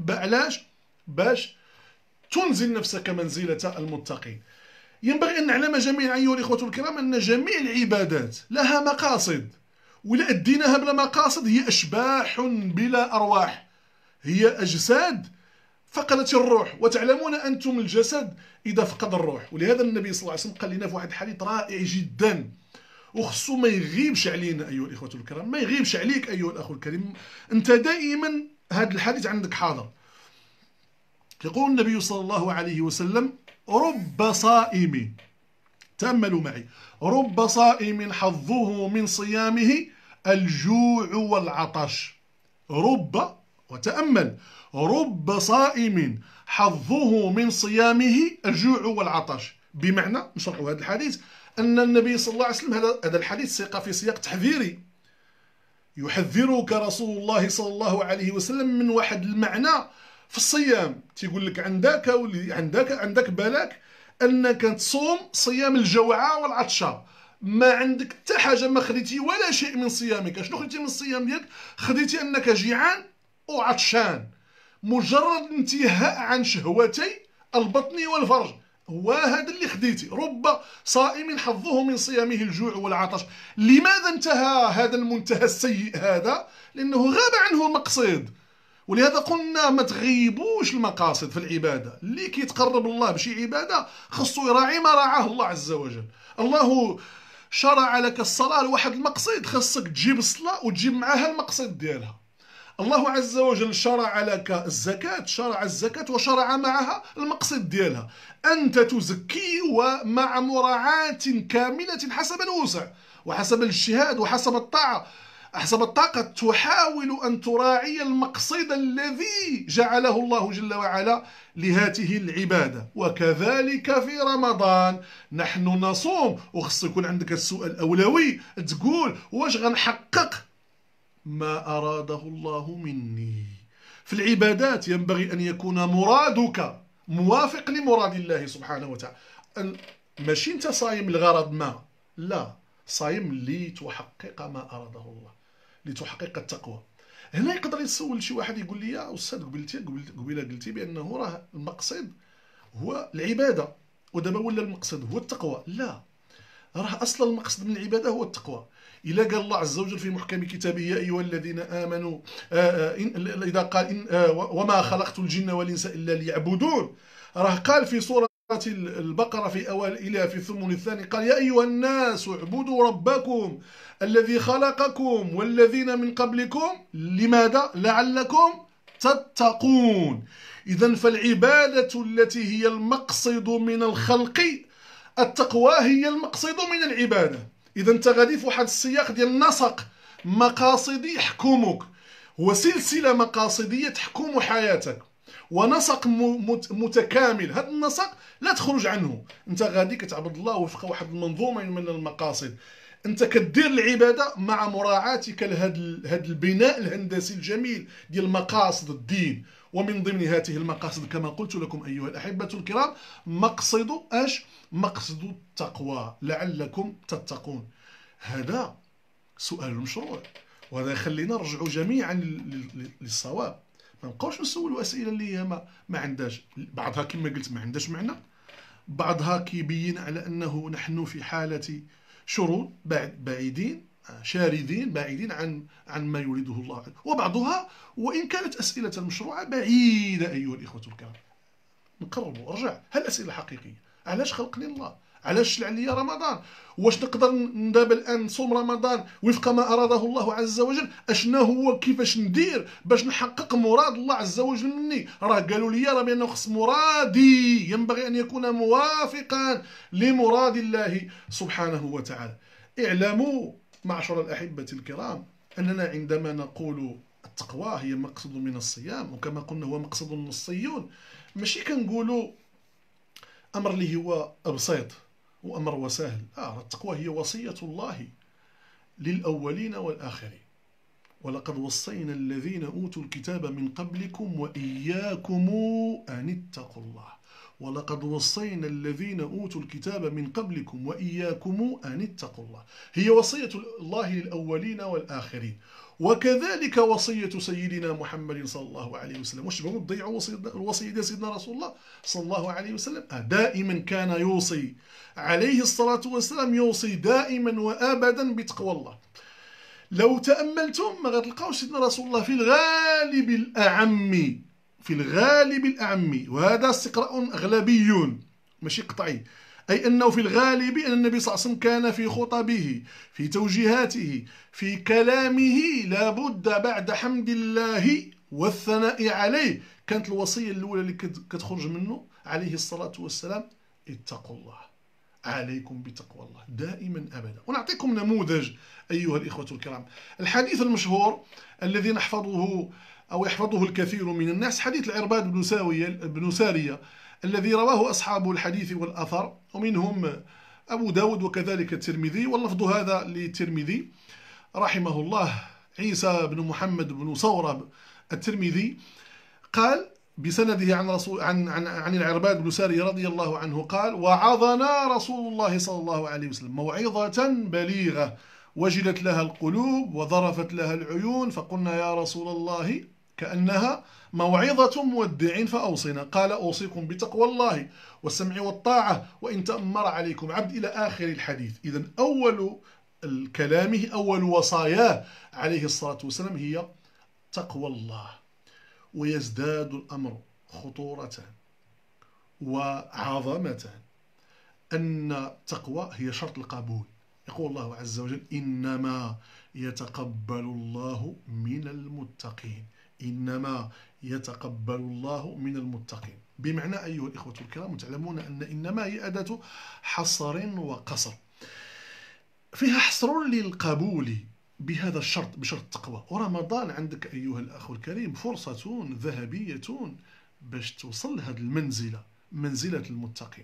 باش تنزل نفسك منزلة المتقين. ينبغي أن نعلم جميعا أيها الإخوة الكرام أن جميع العبادات لها مقاصد، ولا أديناها بلا مقاصد هي أشباح بلا أرواح، هي أجساد فقدت الروح، وتعلمون أنتم الجسد إذا فقد الروح. ولهذا النبي صلى الله عليه وسلم قال لنا في واحد الحديث رائع جدا، وخصو ما يغيبش علينا أيها الإخوة الكرام، ما يغيبش عليك أيها الأخ الكريم، أنت دائما هذا الحديث عندك حاضر. يقول النبي صلى الله عليه وسلم: رب صائم، تأملوا معي، رب صائم حظه من صيامه الجوع والعطش. رب، وتأمل، رب صائم حظه من صيامه الجوع والعطش. بمعنى نشرحوا هذا الحديث أن النبي صلى الله عليه وسلم، هذا الحديث سيق في سياق تحذيري، يحذرك رسول الله صلى الله عليه وسلم من واحد المعنى في الصيام. تيقول لك عندك بالك انك تصوم صيام الجوعة والعطشة، ما عندك حتى حاجه، ما خديتي ولا شيء من صيامك. شنو خديتي من الصيام ديالك؟ خديتي انك جيعان وعطشان، مجرد انتهاء عن شهوتي البطن والفرج، هو هذا اللي خديتي. رب صائم حظه من صيامه الجوع والعطش. لماذا انتهى هذا المنتهى السيء هذا؟ لانه غاب عنه المقصد. ولهذا قلنا ما تغيبوش المقاصد في العبادة. اللي كيتقرب الله بشي عبادة خصو يراعي ما راعاه الله عز وجل. الله شرع لك الصلاة لواحد المقصد، خصك تجيب الصلاة وتجيب معها المقصد ديالها. الله عز وجل شرع لك الزكاة، شرع الزكاة وشرع معها المقصد ديالها، أنت تزكي ومع مراعاة كاملة حسب الوسع وحسب الاجتهاد وحسب الطاعة، حسب الطاقة، تحاول أن تراعي المقصد الذي جعله الله جل وعلا لهذه العبادة. وكذلك في رمضان نحن نصوم، وخص يكون عندك السؤال الأولوي، تقول: واش غنحقق ما أراده الله مني؟ في العبادات ينبغي أن يكون مرادك موافق لمراد الله سبحانه وتعالى. ماشي انت صايم لغرض ما، لا، صايم لتحقق ما أراده الله، لتحقق التقوى. هنا يقدر يتسول شي واحد يقول لي يا أستاذ قبيله قلتي بأنه راه المقصد هو العبادة ودابا ولا المقصد هو التقوى. لا، راه أصلا المقصد من العبادة هو التقوى. إلا قال الله عز وجل في محكم كتابه يا أيها الذين آمنوا إذا قال وما خلقت الجن والإنس إلا ليعبدون، راه قال في سورة البقرة في أوائل إلى في الثمن الثاني قال يا أيها الناس اعبدوا ربكم الذي خلقكم والذين من قبلكم لماذا؟ لعلكم تتقون. إذن فالعبادة التي هي المقصد من الخلق، التقوى هي المقصد من العبادة. إذا أنت غادي في واحد السياق ديال نسق مقاصدي يحكمك، هو سلسلة مقاصدية تحكم حياتك ونسق متكامل. هذا النسق لا تخرج عنه، انت غادي كتعبد الله وفق واحد المنظومه من المقاصد. انت كدير العباده مع مراعاتك لهذا البناء الهندسي الجميل ديال مقاصد الدين. ومن ضمن هذه المقاصد كما قلت لكم ايها الاحبه الكرام مقصد اش؟ مقصد التقوى لعلكم تتقون. هذا سؤال مشروع، وهذا يخلينا نرجعوا جميعا للصواب. ما نبقاوش نسولوا اسئله اللي هي ما عندهاش، بعضها كما قلت ما عندهاش معنى، بعضها كيبين على انه نحن في حاله شرود بعيدين شاردين بعيدين عن ما يريده الله، وبعضها وان كانت اسئله مشروعه بعيده. ايها الاخوه الكرام نقربوا ارجع، هالاسئله حقيقيه. علاش خلقني الله؟ علاش شرع لي رمضان؟ واش نقدر دابا الان نصوم رمضان وفق ما اراده الله عز وجل؟ اشنا هو كيفاش ندير باش نحقق مراد الله عز وجل مني؟ راه قالوا لي راه بانه خص مرادي ينبغي ان يكون موافقا لمراد الله سبحانه وتعالى. اعلموا معشر الاحبه الكرام اننا عندما نقول التقوى هي مقصد من الصيام، وكما قلنا هو مقصد النصيون، ماشي كنقولوا امر اللي هو بسيط وامر وسهل. التقوى هي وصيه الله للاولين والاخرين. ولقد وصينا الذين اوتوا الكتاب من قبلكم واياكم ان اتقوا الله. ولقد وصينا الذين اوتوا الكتاب من قبلكم واياكم ان اتقوا الله. هي وصيه الله للاولين والاخرين، وكذلك وصية سيدنا محمد صلى الله عليه وسلم. واش تبغوا تضيعوا الوصية ديال سيدنا رسول الله صلى الله عليه وسلم؟ دائما كان يوصي عليه الصلاة والسلام، يوصي دائما وابدا بتقوى الله. لو تأملتم ما غتلقاوش سيدنا رسول الله في الغالب الأعم، في الغالب الأعم، وهذا استقراء أغلبي ماشي قطعي، أي أنه في الغالب أن النبي صلى الله عليه وسلم كان في خطبه في توجيهاته في كلامه لابد بعد حمد الله والثناء عليه كانت الوصية الأولى اللي كتخرج منه عليه الصلاة والسلام اتقوا الله، عليكم بتقوى الله دائما أبدا. ونعطيكم نموذج أيها الإخوة الكرام. الحديث المشهور الذي نحفظه أو يحفظه الكثير من الناس حديث العرباد بن سارية الذي رواه أصحاب الحديث والأثر ومنهم أبو داود وكذلك الترمذي، واللفظ هذا للترمذي رحمه الله. عيسى بن محمد بن صورة الترمذي قال بسنده عن العرباد بن سارية رضي الله عنه قال: وعظنا رسول الله صلى الله عليه وسلم موعظة بليغة وجلت لها القلوب وظرفت لها العيون، فقلنا يا رسول الله كأنها موعظة مودع فأوصنا. قال: أوصيكم بتقوى الله والسمع والطاعة وإن تأمر عليكم عبد، إلى آخر الحديث. إذن أول كلامه أول وصاياه عليه الصلاة والسلام هي تقوى الله. ويزداد الأمر خطورة وعظمة أن التقوى هي شرط القبول. يقول الله عز وجل: إنما يتقبل الله من المتقين، إنما يتقبل الله من المتقين. بمعنى أيها الإخوة الكرام تعلمون أن إنما هي أداة حصر وقصر، فيها حصر للقبول بهذا الشرط، بشرط التقوى. ورمضان عندك أيها الأخ الكريم فرصة ذهبية باش توصل لهذه المنزلة، منزلة المتقين.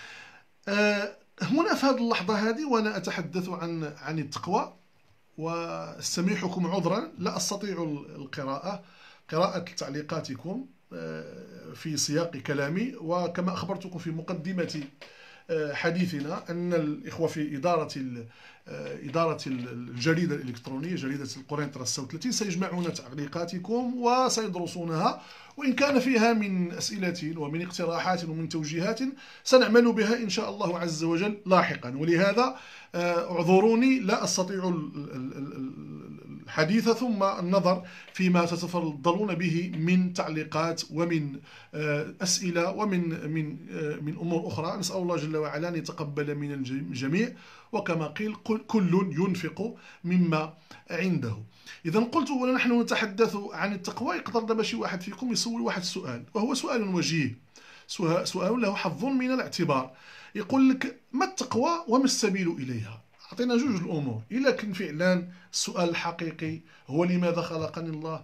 هنا في هذه اللحظة هذه وأنا أتحدث عن التقوى، واستميحكم عذرا لا أستطيع قراءة تعليقاتكم في سياق كلامي. وكما أخبرتكم في مقدمة حديثنا أن الإخوة في إدارة الجريدة الإلكترونية، جريدة القرينطرة الصوت التي سيجمعون تعليقاتكم وسيدرسونها، وإن كان فيها من أسئلة ومن اقتراحات ومن توجيهات سنعمل بها إن شاء الله عز وجل لاحقا. ولهذا اعذروني لا أستطيع الحديث ثم النظر فيما تتفضلون به من تعليقات ومن أسئلة ومن أمور أخرى. نسأل الله جل وعلا أن يتقبل من الجميع، وكما قيل كل ينفق مما عنده. إذا قلت ونحن نتحدث عن التقوى، يقدر دابا شي واحد فيكم يسول واحد السؤال، وهو سؤال وجيه، سؤال له حظ من الاعتبار. يقول لك: ما التقوى وما السبيل إليها؟ أعطينا جوج الأمور. إلا كان فعلا السؤال الحقيقي هو لماذا خلقني الله،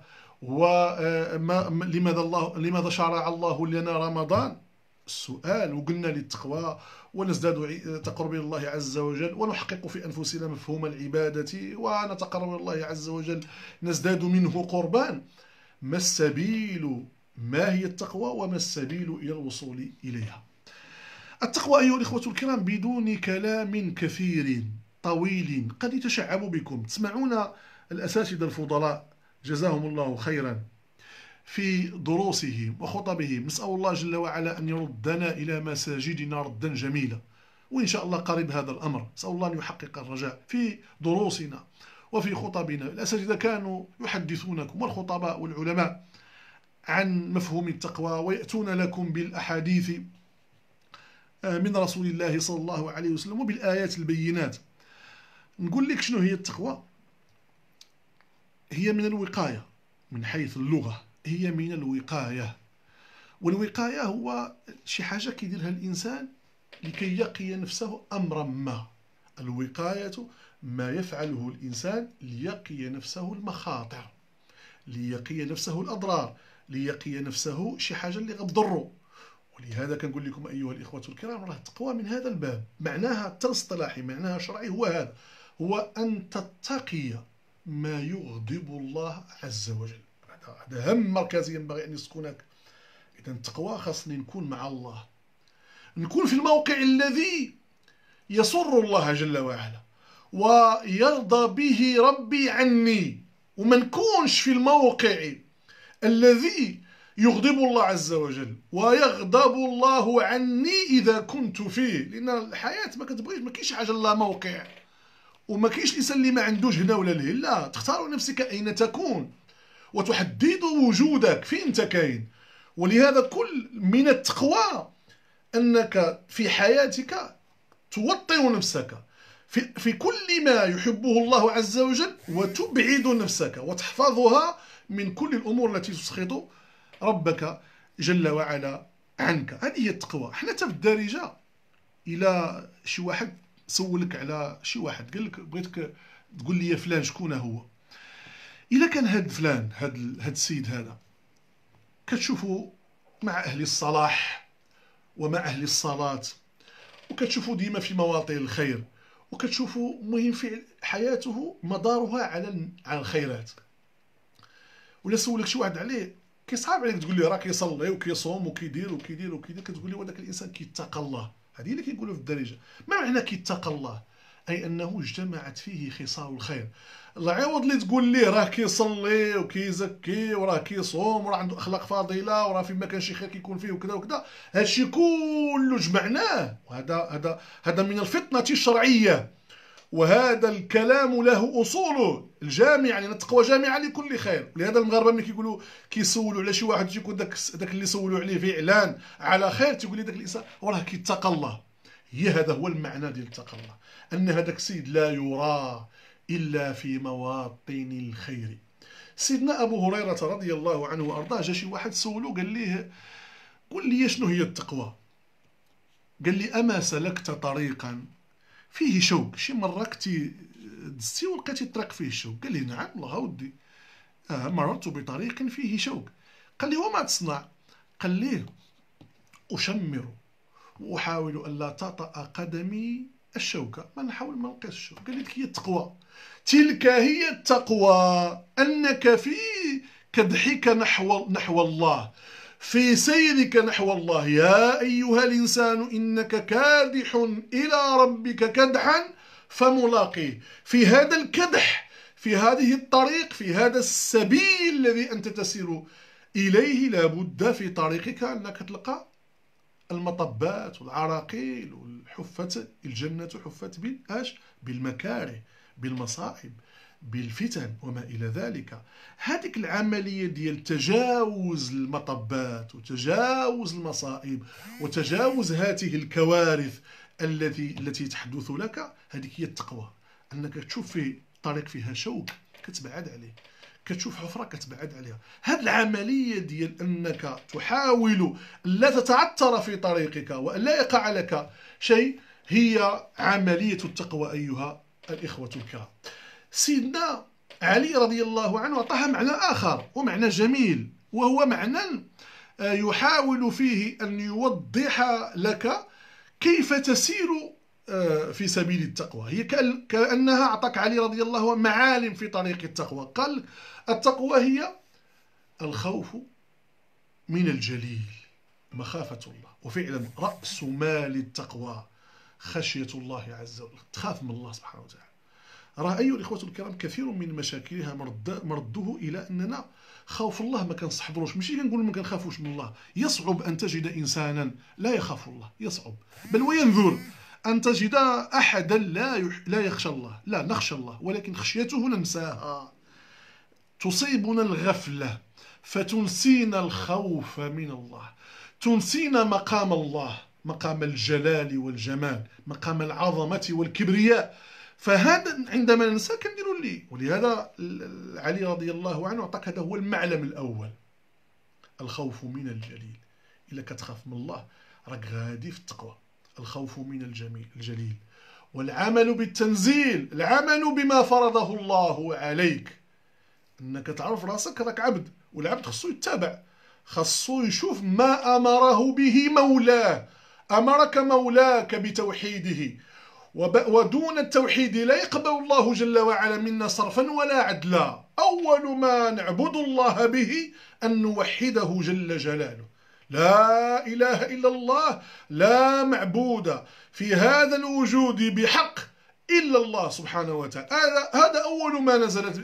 لماذا شرع الله لنا رمضان، السؤال، وقلنا للتقوى ونزداد تقرب إلى الله عز وجل ونحقق في أنفسنا مفهوم العبادة ونتقرب إلى الله عز وجل نزداد منه قربان. ما السبيل؟ ما هي التقوى وما السبيل إلى الوصول إليها؟ التقوى أيها الإخوة الكرام بدون كلام كثير طويل قد يتشعب بكم. تسمعون الأساتذة الفضلاء جزاهم الله خيرا في دروسهم وخطبهم، نسأل الله جل وعلا أن يردنا إلى مساجدنا ردا جميلا، وإن شاء الله قريب هذا الأمر. نسأل الله أن يحقق الرجاء في دروسنا وفي خطبنا. الأساتذة كانوا يحدثونكم والخطباء والعلماء عن مفهوم التقوى، ويأتون لكم بالأحاديث من رسول الله صلى الله عليه وسلم وبالآيات البينات. نقول لك شنو هي التقوى. هي من الوقاية، من حيث اللغة هي من الوقاية، والوقاية هو شي حاجة كيديرها الإنسان لكي يقي نفسه أمرا ما. الوقاية ما يفعله الإنسان ليقي نفسه المخاطر، ليقي نفسه الأضرار، ليقي نفسه شي حاجة اللي غتضره. ولهذا كنقول لكم أيها الإخوة الكرام، راه التقوى من هذا الباب، معناها الاصطلاحي، معناها الشرعي هو هذا، هو أن تتقي ما يغضب الله عز وجل. هذا هم مركزي ينبغي أن يسكنك. إذا التقوى خاصني نكون مع الله، نكون في الموقع الذي يسر الله جل وعلا ويرضى به ربي عني، وما نكونش في الموقع الذي يغضب الله عز وجل ويغضب الله عني إذا كنت فيه. لأن الحياة ما كتبغيش، ما كاينش حاجة لا موقع، وما كاينش الإنسان اللي ما عندوش هنا ولا له، لا، تختار نفسك أين تكون وتحدد وجودك فين انت كاين. ولهذا كل من التقوى أنك في حياتك توطن نفسك في كل ما يحبه الله عز وجل، وتبعد نفسك وتحفظها من كل الأمور التي تسخط ربك جل وعلا عنك. هذه هي التقوى. حنا في الدارجة إلى شي واحد سولك على شي واحد قال لك بغيتك تقول لي فلان شكون هو، إلا كان هاد فلان هاد السيد هذا كتشوفوا مع أهل الصلاح ومع أهل الصلاة، وكتشوفوا ديما في مواطن الخير، وكتشوفوا مهم في حياته مدارها على الخيرات، ولا سولك شي واحد عليه كيصعب عليك تقول لي راه كيصلي وكيصوم وكيدير وكيدير وكيدير، كتقول لي وداك الانسان كيتقى الله. هذه اللي كيقولوا في الدارجه. ما معنى كيتقى الله؟ اي انه اجتمعت فيه خصال الخير. العوض اللي تقول ليه راه كيصلي وكيزكي وراه كيصوم وراه عنده اخلاق فاضله وراه فيما كان شي خير كيكون فيه وكذا وكذا، هادشي كله جمعناه، وهذا من الفطنه الشرعيه، وهذا الكلام له اصوله الجامعه، يعني التقوى جامعه لكل خير. لهذا المغاربه ملي كيقولوا كيسولوا على شي واحد تيكون داك اللي سولوا عليه فعلا على خير، تيقول لي داك الانسان وراه كيتقى الله. هذا هو المعنى ديال التقى الله، ان هذاك السيد لا يرى الا في مواطن الخير. سيدنا ابو هريره رضي الله عنه وارضاه جا شي واحد سولو قال ليه قل لي شنو هي التقوى؟ قال لي اما سلكت طريقا فيه شوك، شي مره كنتي دزتي ولقيتي الطريق فيه شوك؟ قال لي نعم والله ودي مررت بطريق فيه شوك. قال لي وما تصنع؟ قال لي اشمر واحاول الا تطأ قدمي الشوكه، ما نحاول ما نلقاش الشوك. قال لي هي التقوى، تلك هي التقوى، انك في كدحك نحو الله في سيرك نحو الله. يا أيها الإنسان إنك كادح إلى ربك كدحا فملاقيه. في هذا الكدح، في هذه الطريق، في هذا السبيل الذي أنت تسير إليه، لابد في طريقك أنك تلقى المطبات والعراقيل والحفة. الجنة حفت بالمكاره، بالمصائب، بالفتن وما إلى ذلك. هذيك العملية ديال تجاوز المطبات وتجاوز المصائب وتجاوز هذه الكوارث التي تحدث لك، هذيك هي التقوى. أنك تشوف في طريق فيها شوك كتبعد عليه، كتشوف حفرة كتبعد عليها. هذه العملية ديال أنك تحاول لا تتعثر في طريقك وألا يقع لك شيء، هي عملية التقوى أيها الإخوة الكرام. سيدنا علي رضي الله عنه أعطاها معنى آخر ومعنى جميل، وهو معنى يحاول فيه أن يوضح لك كيف تسير في سبيل التقوى. هي كأنها أعطاك علي رضي الله عنه معالم في طريق التقوى. قال التقوى هي الخوف من الجليل، مخافة الله. وفعلا رأس مال التقوى خشية الله عز وجل، تخاف من الله سبحانه وتعالى. راه أيها الإخوة الكرام كثير من مشاكلها مرده إلى أننا خوف الله ما كنستحضروش. ماشي كنقول ما كنخافوش من الله، يصعب أن تجد إنسانا لا يخاف الله، يصعب بل وينذر أن تجد أحدا لا يخشى الله. لا، نخشى الله ولكن خشيته ننساها، تصيبنا الغفلة فتنسينا الخوف من الله، تنسينا مقام الله، مقام الجلال والجمال، مقام العظمة والكبرياء. فهذا عندما ننسى كنديروا لي. ولهذا علي رضي الله عنه أعطاك هذا هو المعلم الأول، الخوف من الجليل. إلا كتخاف من الله راك غادي في التقوى. الخوف من الجليل والعمل بالتنزيل، العمل بما فرضه الله عليك. انك تعرف راسك راك عبد، والعبد خصو يتبع، خصو يشوف ما امره به مولاه. امرك مولاك بتوحيده، ودون التوحيد لا يقبل الله جل وعلا منا صرفا ولا عدلا. اول ما نعبد الله به ان نوحده جل جلاله. لا إله إلا الله، لا معبود في هذا الوجود بحق إلا الله سبحانه وتعالى. هذا أول ما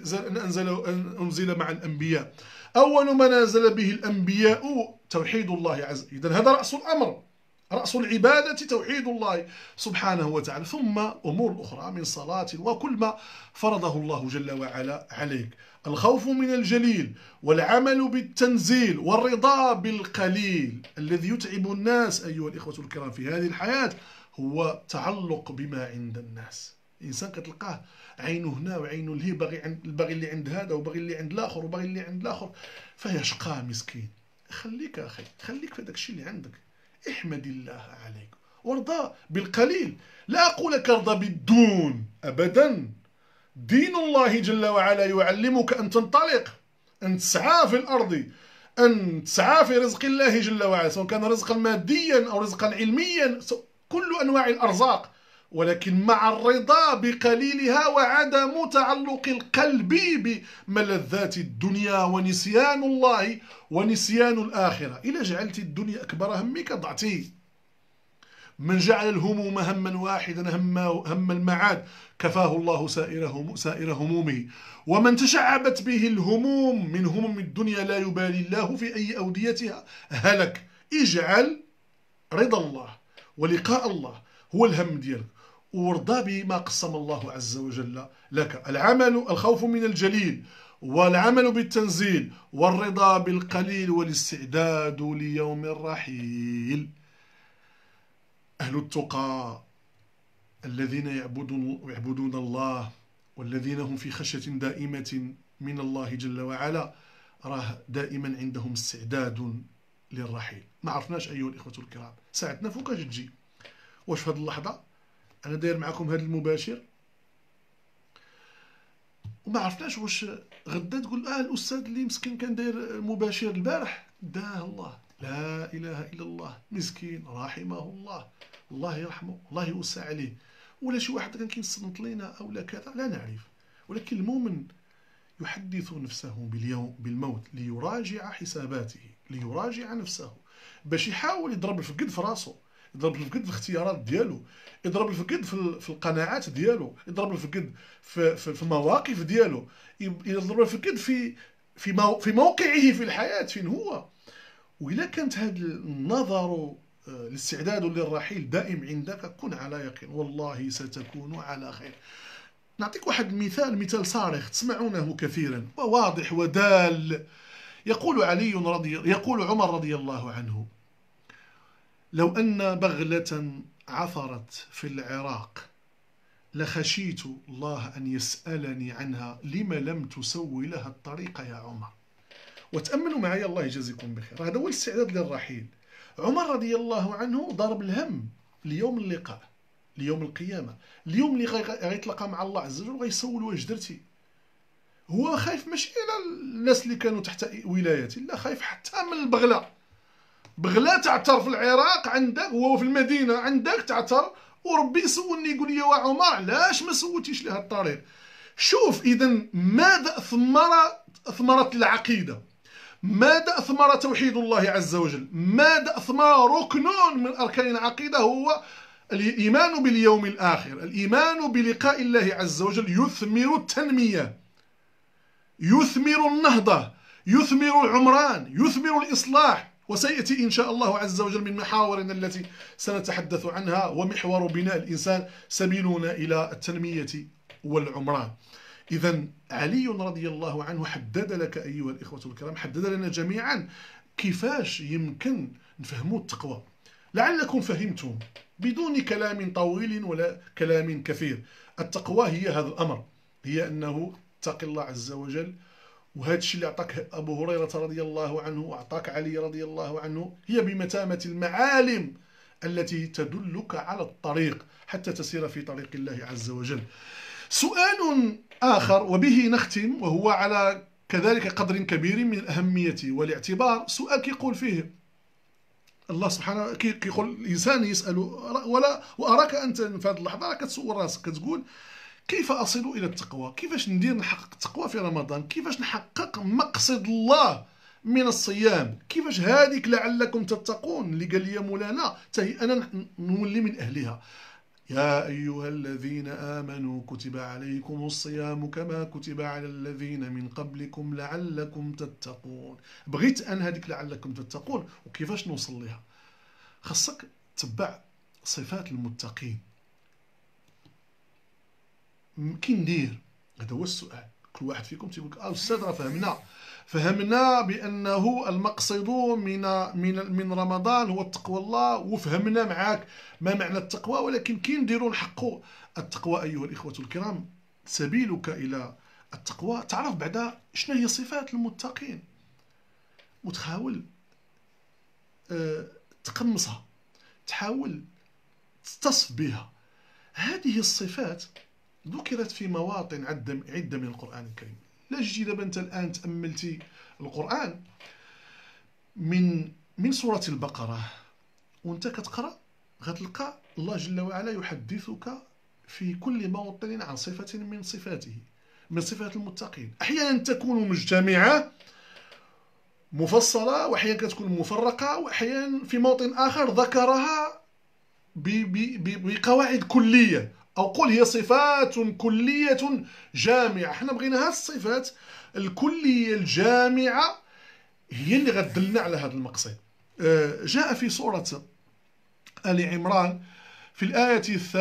أنزل مع الأنبياء. أول ما نزل به الأنبياء توحيد الله عز وجل. إذن هذا رأس الأمر، رأس العبادة توحيد الله سبحانه وتعالى، ثم أمور أخرى من صلاة وكل ما فرضه الله جل وعلا عليك. الخوف من الجليل والعمل بالتنزيل والرضا بالقليل. الذي يتعب الناس أيها الإخوة الكرام في هذه الحياة هو التعلق بما عند الناس. الإنسان كتلقاه عينه هنا وعينه لهي، باغي اللي عند هذا وباغي اللي عند الآخر وباغي اللي عند الآخر، فيشقى مسكين. خليك أخي، خليك في داك الشيء اللي عندك، احمد الله عليك وارضى بالقليل. لا أقول لك ارضى بالدون أبدا. دين الله جل وعلا يعلمك أن تنطلق، أن تسعى في الأرض، أن تسعى في رزق الله جل وعلا، سواء كان رزقا ماديا أو رزقا علميا، كل أنواع الأرزاق، ولكن مع الرضا بقليلها وعدم تعلق القلب بملذات الدنيا ونسيان الله ونسيان الآخرة. إذا جعلت الدنيا أكبر همك ضعتي. من جعل الهموم هما واحدا هم المعاد كفاه الله سائر همومه. ومن تشعبت به الهموم من هموم الدنيا لا يبالي الله في أي أوديتها هلك. اجعل رضا الله ولقاء الله هو الهم ديالك، وارضى بما قسم الله عز وجل لك. الخوف من الجليل والعمل بالتنزيل والرضا بالقليل والاستعداد ليوم الرحيل. أهل التقى الذين يعبدون الله والذين هم في خشية دائمة من الله جل وعلا، راه دائما عندهم استعداد للرحيل. ما عرفناش أيها الإخوة الكرام ساعتنا فوقاش تجي. واش في هذه اللحظة أنا داير معكم هذا المباشر وما عرفناش واش غدا تقول الأستاذ اللي مسكين كان داير مباشر البارح داه الله. لا إله إلا الله، مسكين رحمه الله، الله يرحمه، الله يوسع عليه. ولا شي واحد كان كيصنت لينا أو لا كذا لا نعرف، ولكن المؤمن يحدث نفسه بالموت ليراجع حساباته، ليراجع نفسه، باش يحاول يضرب الفقد في راسه، يضرب الفقد في الاختيارات ديالو، يضرب الفقد في القناعات ديالو، يضرب الفقد في المواقف ديالو، يضرب الفقد في موقعه في الحياة فين هو. وإلا كانت هذا النظر الاستعداد للرحيل دائم عندك، كن على يقين والله ستكون على خير. نعطيك واحد مثال صارخ تسمعونه كثيرا وواضح ودال. يقول عمر رضي الله عنه: لو أن بغلة عثرت في العراق لخشيت الله أن يسألني عنها لم لم تسوي لها الطريق يا عمر. وتأملوا معي الله يجزيكم بخير، هذا هو الاستعداد للرحيل. عمر رضي الله عنه ضرب الهم ليوم اللقاء، ليوم القيامة، اليوم اللي غيتلقى مع الله عز وجل وغيسول واش درتي. هو خايف ماشي على الناس اللي كانوا تحت ولايته، لا، خايف حتى من البغلة. بغلة تعثر في العراق عندك، هو في المدينة عندك تعثر، وربي يسولني يقول لي: يا عمر علاش ما سوتيش لها الطريق؟ شوف إذا ماذا أثمرت العقيدة، ماذا أثمر توحيد الله عز وجل، ماذا أثمر ركن من أركان العقيدة هو الإيمان باليوم الآخر، الإيمان بلقاء الله عز وجل. يثمر التنمية، يثمر النهضة، يثمر العمران، يثمر الإصلاح. وسيأتي إن شاء الله عز وجل من محاورنا التي سنتحدث عنها، ومحور بناء الإنسان سبيلنا إلى التنمية والعمران. إذا علي رضي الله عنه حدد لك أيها الإخوة الكرام، حدد لنا جميعا كيفاش يمكن نفهموا التقوى. لعلكم فهمتم بدون كلام طويل ولا كلام كثير. التقوى هي هذا الأمر، هي أنه اتق الله عز وجل. وهذا الشيء اللي أعطاك أبو هريرة رضي الله عنه وأعطاك علي رضي الله عنه هي بمتامة المعالم التي تدلك على الطريق حتى تسير في طريق الله عز وجل. سؤال آخر وبه نختم، وهو على كذلك قدر كبير من الأهمية والاعتبار. سؤال كيقول فيه الله سبحانه، كيقول الإنسان يسأل، وأراك أنت في هذه اللحظة راك تسول راسك كتقول: كيف أصل إلى التقوى؟ كيفاش ندير نحقق التقوى في رمضان؟ كيفاش نحقق مقصد الله من الصيام؟ كيفاش هذيك لعلكم تتقون اللي قال لي مولانا تهي أنا نولي من أهلها؟ يا أيها الذين آمنوا كتب عليكم الصيام كما كتب على الذين من قبلكم لعلكم تتقون. بغيت أن هذيك لعلكم تتقون، وكيفاش نوصل لها؟ خاصك تتبع صفات المتقين. كي ندير؟ هذا هو السؤال. كل واحد فيكم تيقول لك: أستاذ راه فهمنا بأنه المقصد من رمضان هو التقوى الله، وفهمنا معاك ما معنى التقوى، ولكن كي نديروا نحقوا التقوى أيها الإخوة الكرام، سبيلك إلى التقوى تعرف بعدا شنو هي صفات المتقين، وتحاول تقمصها، تحاول تصف بها. هذه الصفات ذكرت في مواطن عدة من القرآن الكريم. لا جيتي دابا انت الآن تأملتي القرآن من سورة البقرة وانت كتقرأ، غتلقى الله جل وعلا يحدثك في كل موطن عن صفة من صفاته، من صفات المتقين. أحيانا تكون مجتمعة مفصلة، وأحيانا كتكون مفرقة، وأحيانا في موطن آخر ذكرها بقواعد كلية، أو قل هي صفات كلية جامعة. احنا بغينا هذه الصفات الكلية الجامعة هي اللي غتدلنا على هذا المقصد. جاء في سورة آل عمران في الآية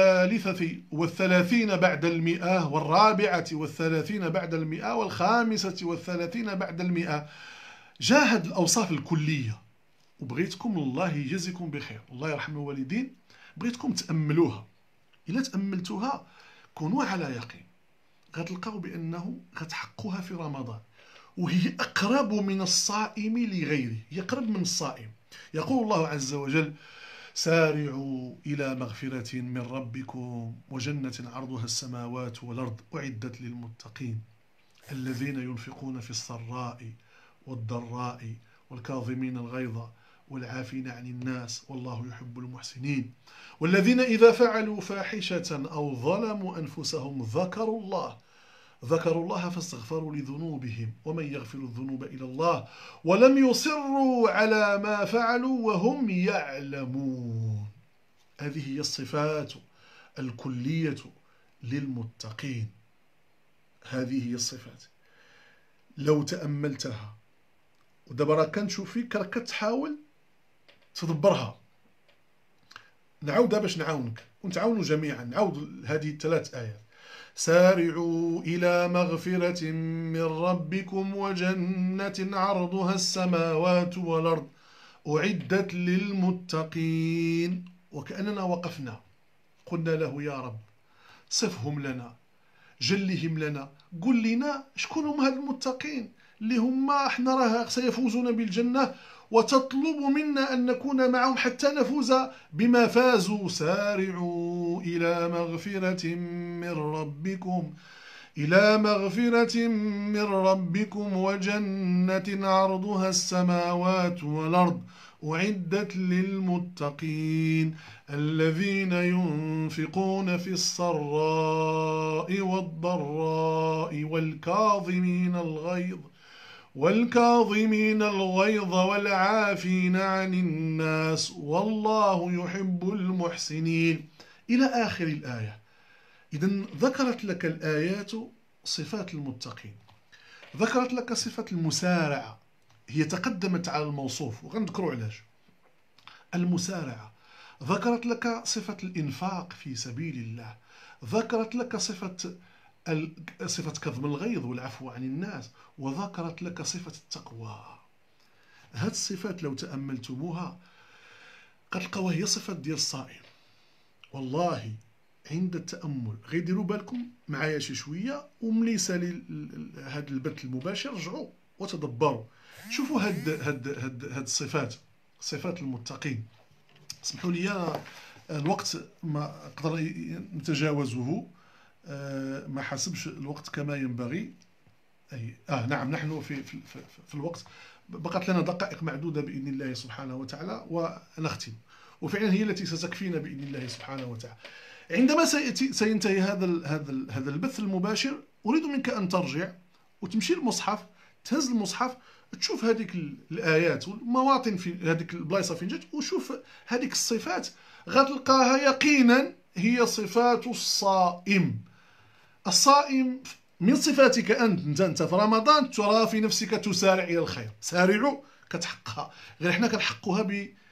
33 بعد 100 و34 بعد 100 و35 بعد 100 جاء هذه الأوصاف الكلية، وبغيتكم الله يجزيكم بخير، الله يرحم الوالدين، بغيتكم تأملوها. إلا تأملتوها كونوا على يقين، غتلقاو بأنه غتحقوها في رمضان، وهي أقرب من الصائم لغيره، هي أقرب من الصائم. يقول الله عز وجل: سارعوا إلى مغفرة من ربكم وجنة عرضها السماوات والأرض أعدت للمتقين الذين ينفقون في السراء والضراء والكاظمين الغيظ والعافين عن الناس والله يحب المحسنين والذين إذا فعلوا فاحشة أو ظلموا أنفسهم ذكروا الله ذكروا الله فاستغفروا لذنوبهم ومن يغفر الذنوب إلا الله ولم يصروا على ما فعلوا وهم يعلمون. هذه هي الصفات الكلية للمتقين. هذه هي الصفات لو تأملتها ودابا راه كنشوف فيك راك كتحاول تدبرها. نعاود باش نعاونك ونتعاونوا جميعا. نعاود هذه الثلاث آيات: سارعوا إلى مغفرة من ربكم وجنة عرضها السماوات والأرض أعدت للمتقين. وكأننا وقفنا قلنا له يا رب صفهم لنا، جلهم لنا، قل لنا شكون هم هاد المتقين اللي هما احنا راه سيفوزون بالجنة وتطلب منا أن نكون معهم حتى نفوز بما فازوا. سارعوا إلى مغفرة من ربكم وجنة عرضها السماوات والأرض أعدت للمتقين الذين ينفقون في السراء والضراء والكاظمين الغيظ والعافين عن الناس والله يحب المحسنين إلى آخر الآية. إذن ذكرت لك الآيات صفات المتقين، ذكرت لك صفة المسارعة، هي تقدمت على الموصوف وغنذكروا علاش. المسارعة ذكرت لك صفة الإنفاق في سبيل الله، ذكرت لك صفة كظم الغيظ والعفو عن الناس، وذكرت لك صفة التقوى. هاد الصفات لو تأملتموها كتلقاوها هي صفات ديال الصائم. والله عند التأمل غير ديروا بالكم معايا شي شوية، وملي يسالي هاد البث المباشر رجعوا وتدبروا شوفوا هاد الصفات، صفات المتقين. اسمحوا لي الوقت ما اقدر نتجاوزه، ما حسبش الوقت كما ينبغي. نعم نحن في الوقت، بقت لنا دقائق معدودة بإذن الله سبحانه وتعالى ونختم، وفعلا هي التي ستكفينا بإذن الله سبحانه وتعالى. عندما سينتهي هذا البث المباشر أريد منك أن ترجع وتمشي للمصحف، تهز المصحف، تشوف هذيك الآيات والمواطن في هذيك البلايصة فين جات، وشوف هذيك الصفات غتلقاها يقينا هي صفات الصائم. الصائم من صفاتك أنت في رمضان ترى في نفسك تسارع إلى الخير. سارعوا كتحقها، غير احنا كنحقوها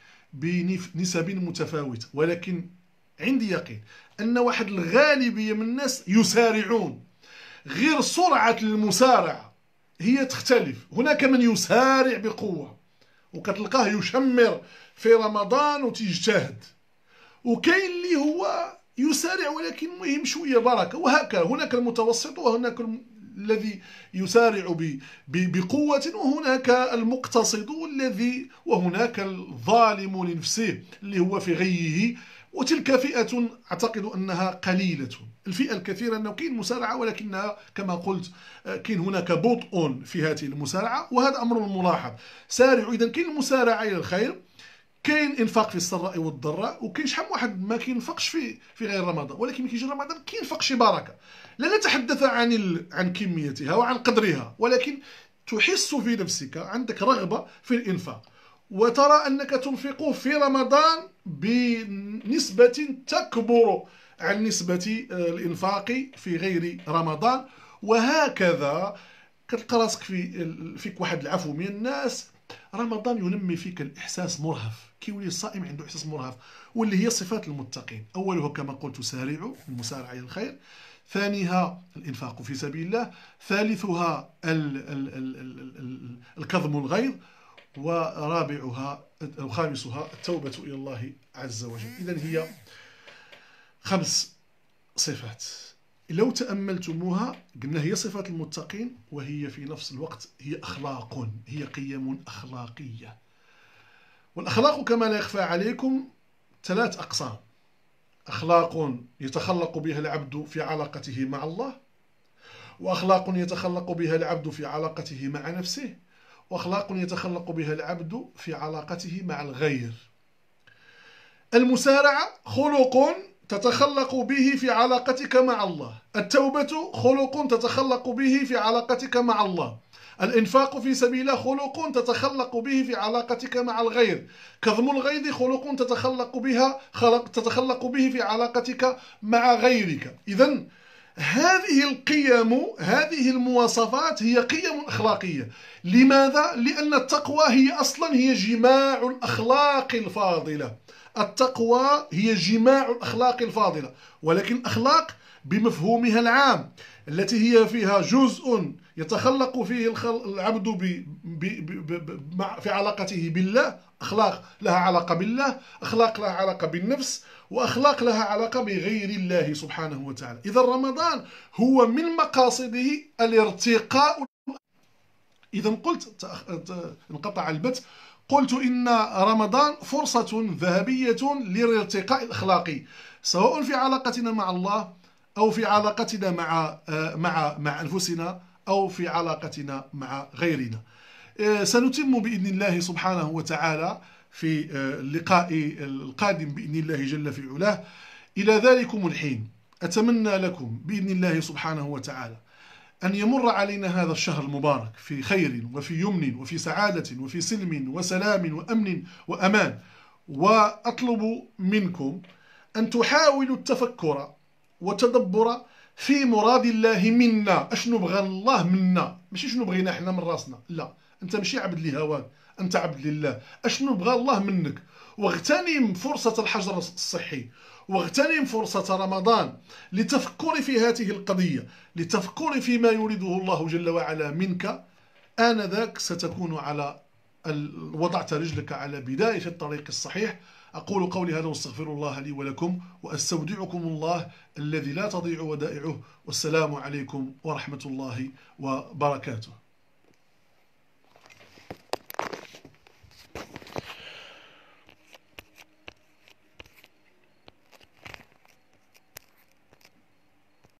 بنسب متفاوتة، ولكن عندي يقين أن واحد الغالبية من الناس يسارعون، غير سرعة المسارعة هي تختلف. هناك من يسارع بقوة وكتلقاه يشمر في رمضان وتجتهد، وكاين اللي هو يسارع ولكن مهم شوية بركة، وهكذا. هناك المتوسط وهناك الذي يسارع بقوة، وهناك المقتصد وهناك الظالم لنفسه اللي هو في غيه، وتلك فئة أعتقد أنها قليلة. الفئة الكثيرة أنه كاين مسارعة ولكنها كما قلت كاين هناك بطء في هذه المسارعة، وهذا أمر ملاحظ. سارعوا، إذا كاين المسارعة إلى الخير، كاين انفاق في السراء والضراء، وكاين شحال من واحد ما كينفقش في غير رمضان، ولكن ملي كيجي رمضان كينفق شي بركه. لا نتحدث عن كميتها وعن قدرها، ولكن تحس في نفسك عندك رغبه في الانفاق، وترى انك تنفق في رمضان بنسبه تكبر عن نسبه الانفاق في غير رمضان. وهكذا كتلقى راسك فيك واحد العفو من الناس. رمضان ينمي فيك الإحساس مرهف، كيولي الصائم عنده إحساس مرهف، واللي هي صفات المتقين. أولها كما قلت سارعوا، المسارعة إلى الخير. ثانيها الإنفاق في سبيل الله. ثالثها الكظم الغيظ. ورابعها أو خامسها التوبة إلى الله عز وجل. إذن هي 5 صفات لو تأملتموها قلنا هي صفات المتقين، وهي في نفس الوقت هي أخلاق، هي قيم أخلاقية. والأخلاق كما لا يخفى عليكم 3 أقسام: أخلاق يتخلق بها العبد في علاقته مع الله، وأخلاق يتخلق بها العبد في علاقته مع نفسه، وأخلاق يتخلق بها العبد في علاقته مع الغير. المسارعة خلق تتخلق به في علاقتك مع الله. التوبة خلق تتخلق به في علاقتك مع الله. الإنفاق في سبيل الله خلق تتخلق به في علاقتك مع الغير. كظم الغيظ خلق تتخلق به في علاقتك مع غيرك. إذن هذه القيم، هذه المواصفات هي قيم أخلاقية. لماذا؟ لأن التقوى هي أصلا هي جماع الأخلاق الفاضلة. التقوى هي جماع الأخلاق الفاضلة، ولكن الأخلاق بمفهومها العام التي هي فيها جزء يتخلق فيه العبد في علاقته بالله، أخلاق لها علاقة بالله، أخلاق لها علاقة بالنفس، وأخلاق لها علاقة بغير الله سبحانه وتعالى. إذا رمضان هو من مقاصده الارتقاء. إذا قلت انقطع البث، قلت إن رمضان فرصة ذهبية للارتقاء الأخلاقي، سواء في علاقتنا مع الله أو في علاقتنا مع أنفسنا أو في علاقتنا مع غيرنا. سنتم بإذن الله سبحانه وتعالى في اللقاء القادم بإذن الله جل في علاه. إلى ذلكم الحين أتمنى لكم بإذن الله سبحانه وتعالى أن يمر علينا هذا الشهر المبارك في خير وفي يمن وفي سعادة وفي سلم وسلام وأمن وأمان. وأطلب منكم أن تحاولوا التفكر وتدبر في مراد الله منا. أش نبغى الله منا، ماشي شنو بغينا احنا من راسنا، لا، أنت ماشي عبد لهواك، أنت عبد لله. أش نبغى الله منك، واغتنم فرصة الحجر الصحي، واغتنم فرصة رمضان لتفكر في هذه القضية، لتفكر فيما يريده الله جل وعلا منك. آنذاك ستكون على وضعت رجلك على بداية الطريق الصحيح. أقول قولي هذا واستغفر الله لي ولكم، وأستودعكم الله الذي لا تضيع ودائعه، والسلام عليكم ورحمة الله وبركاته.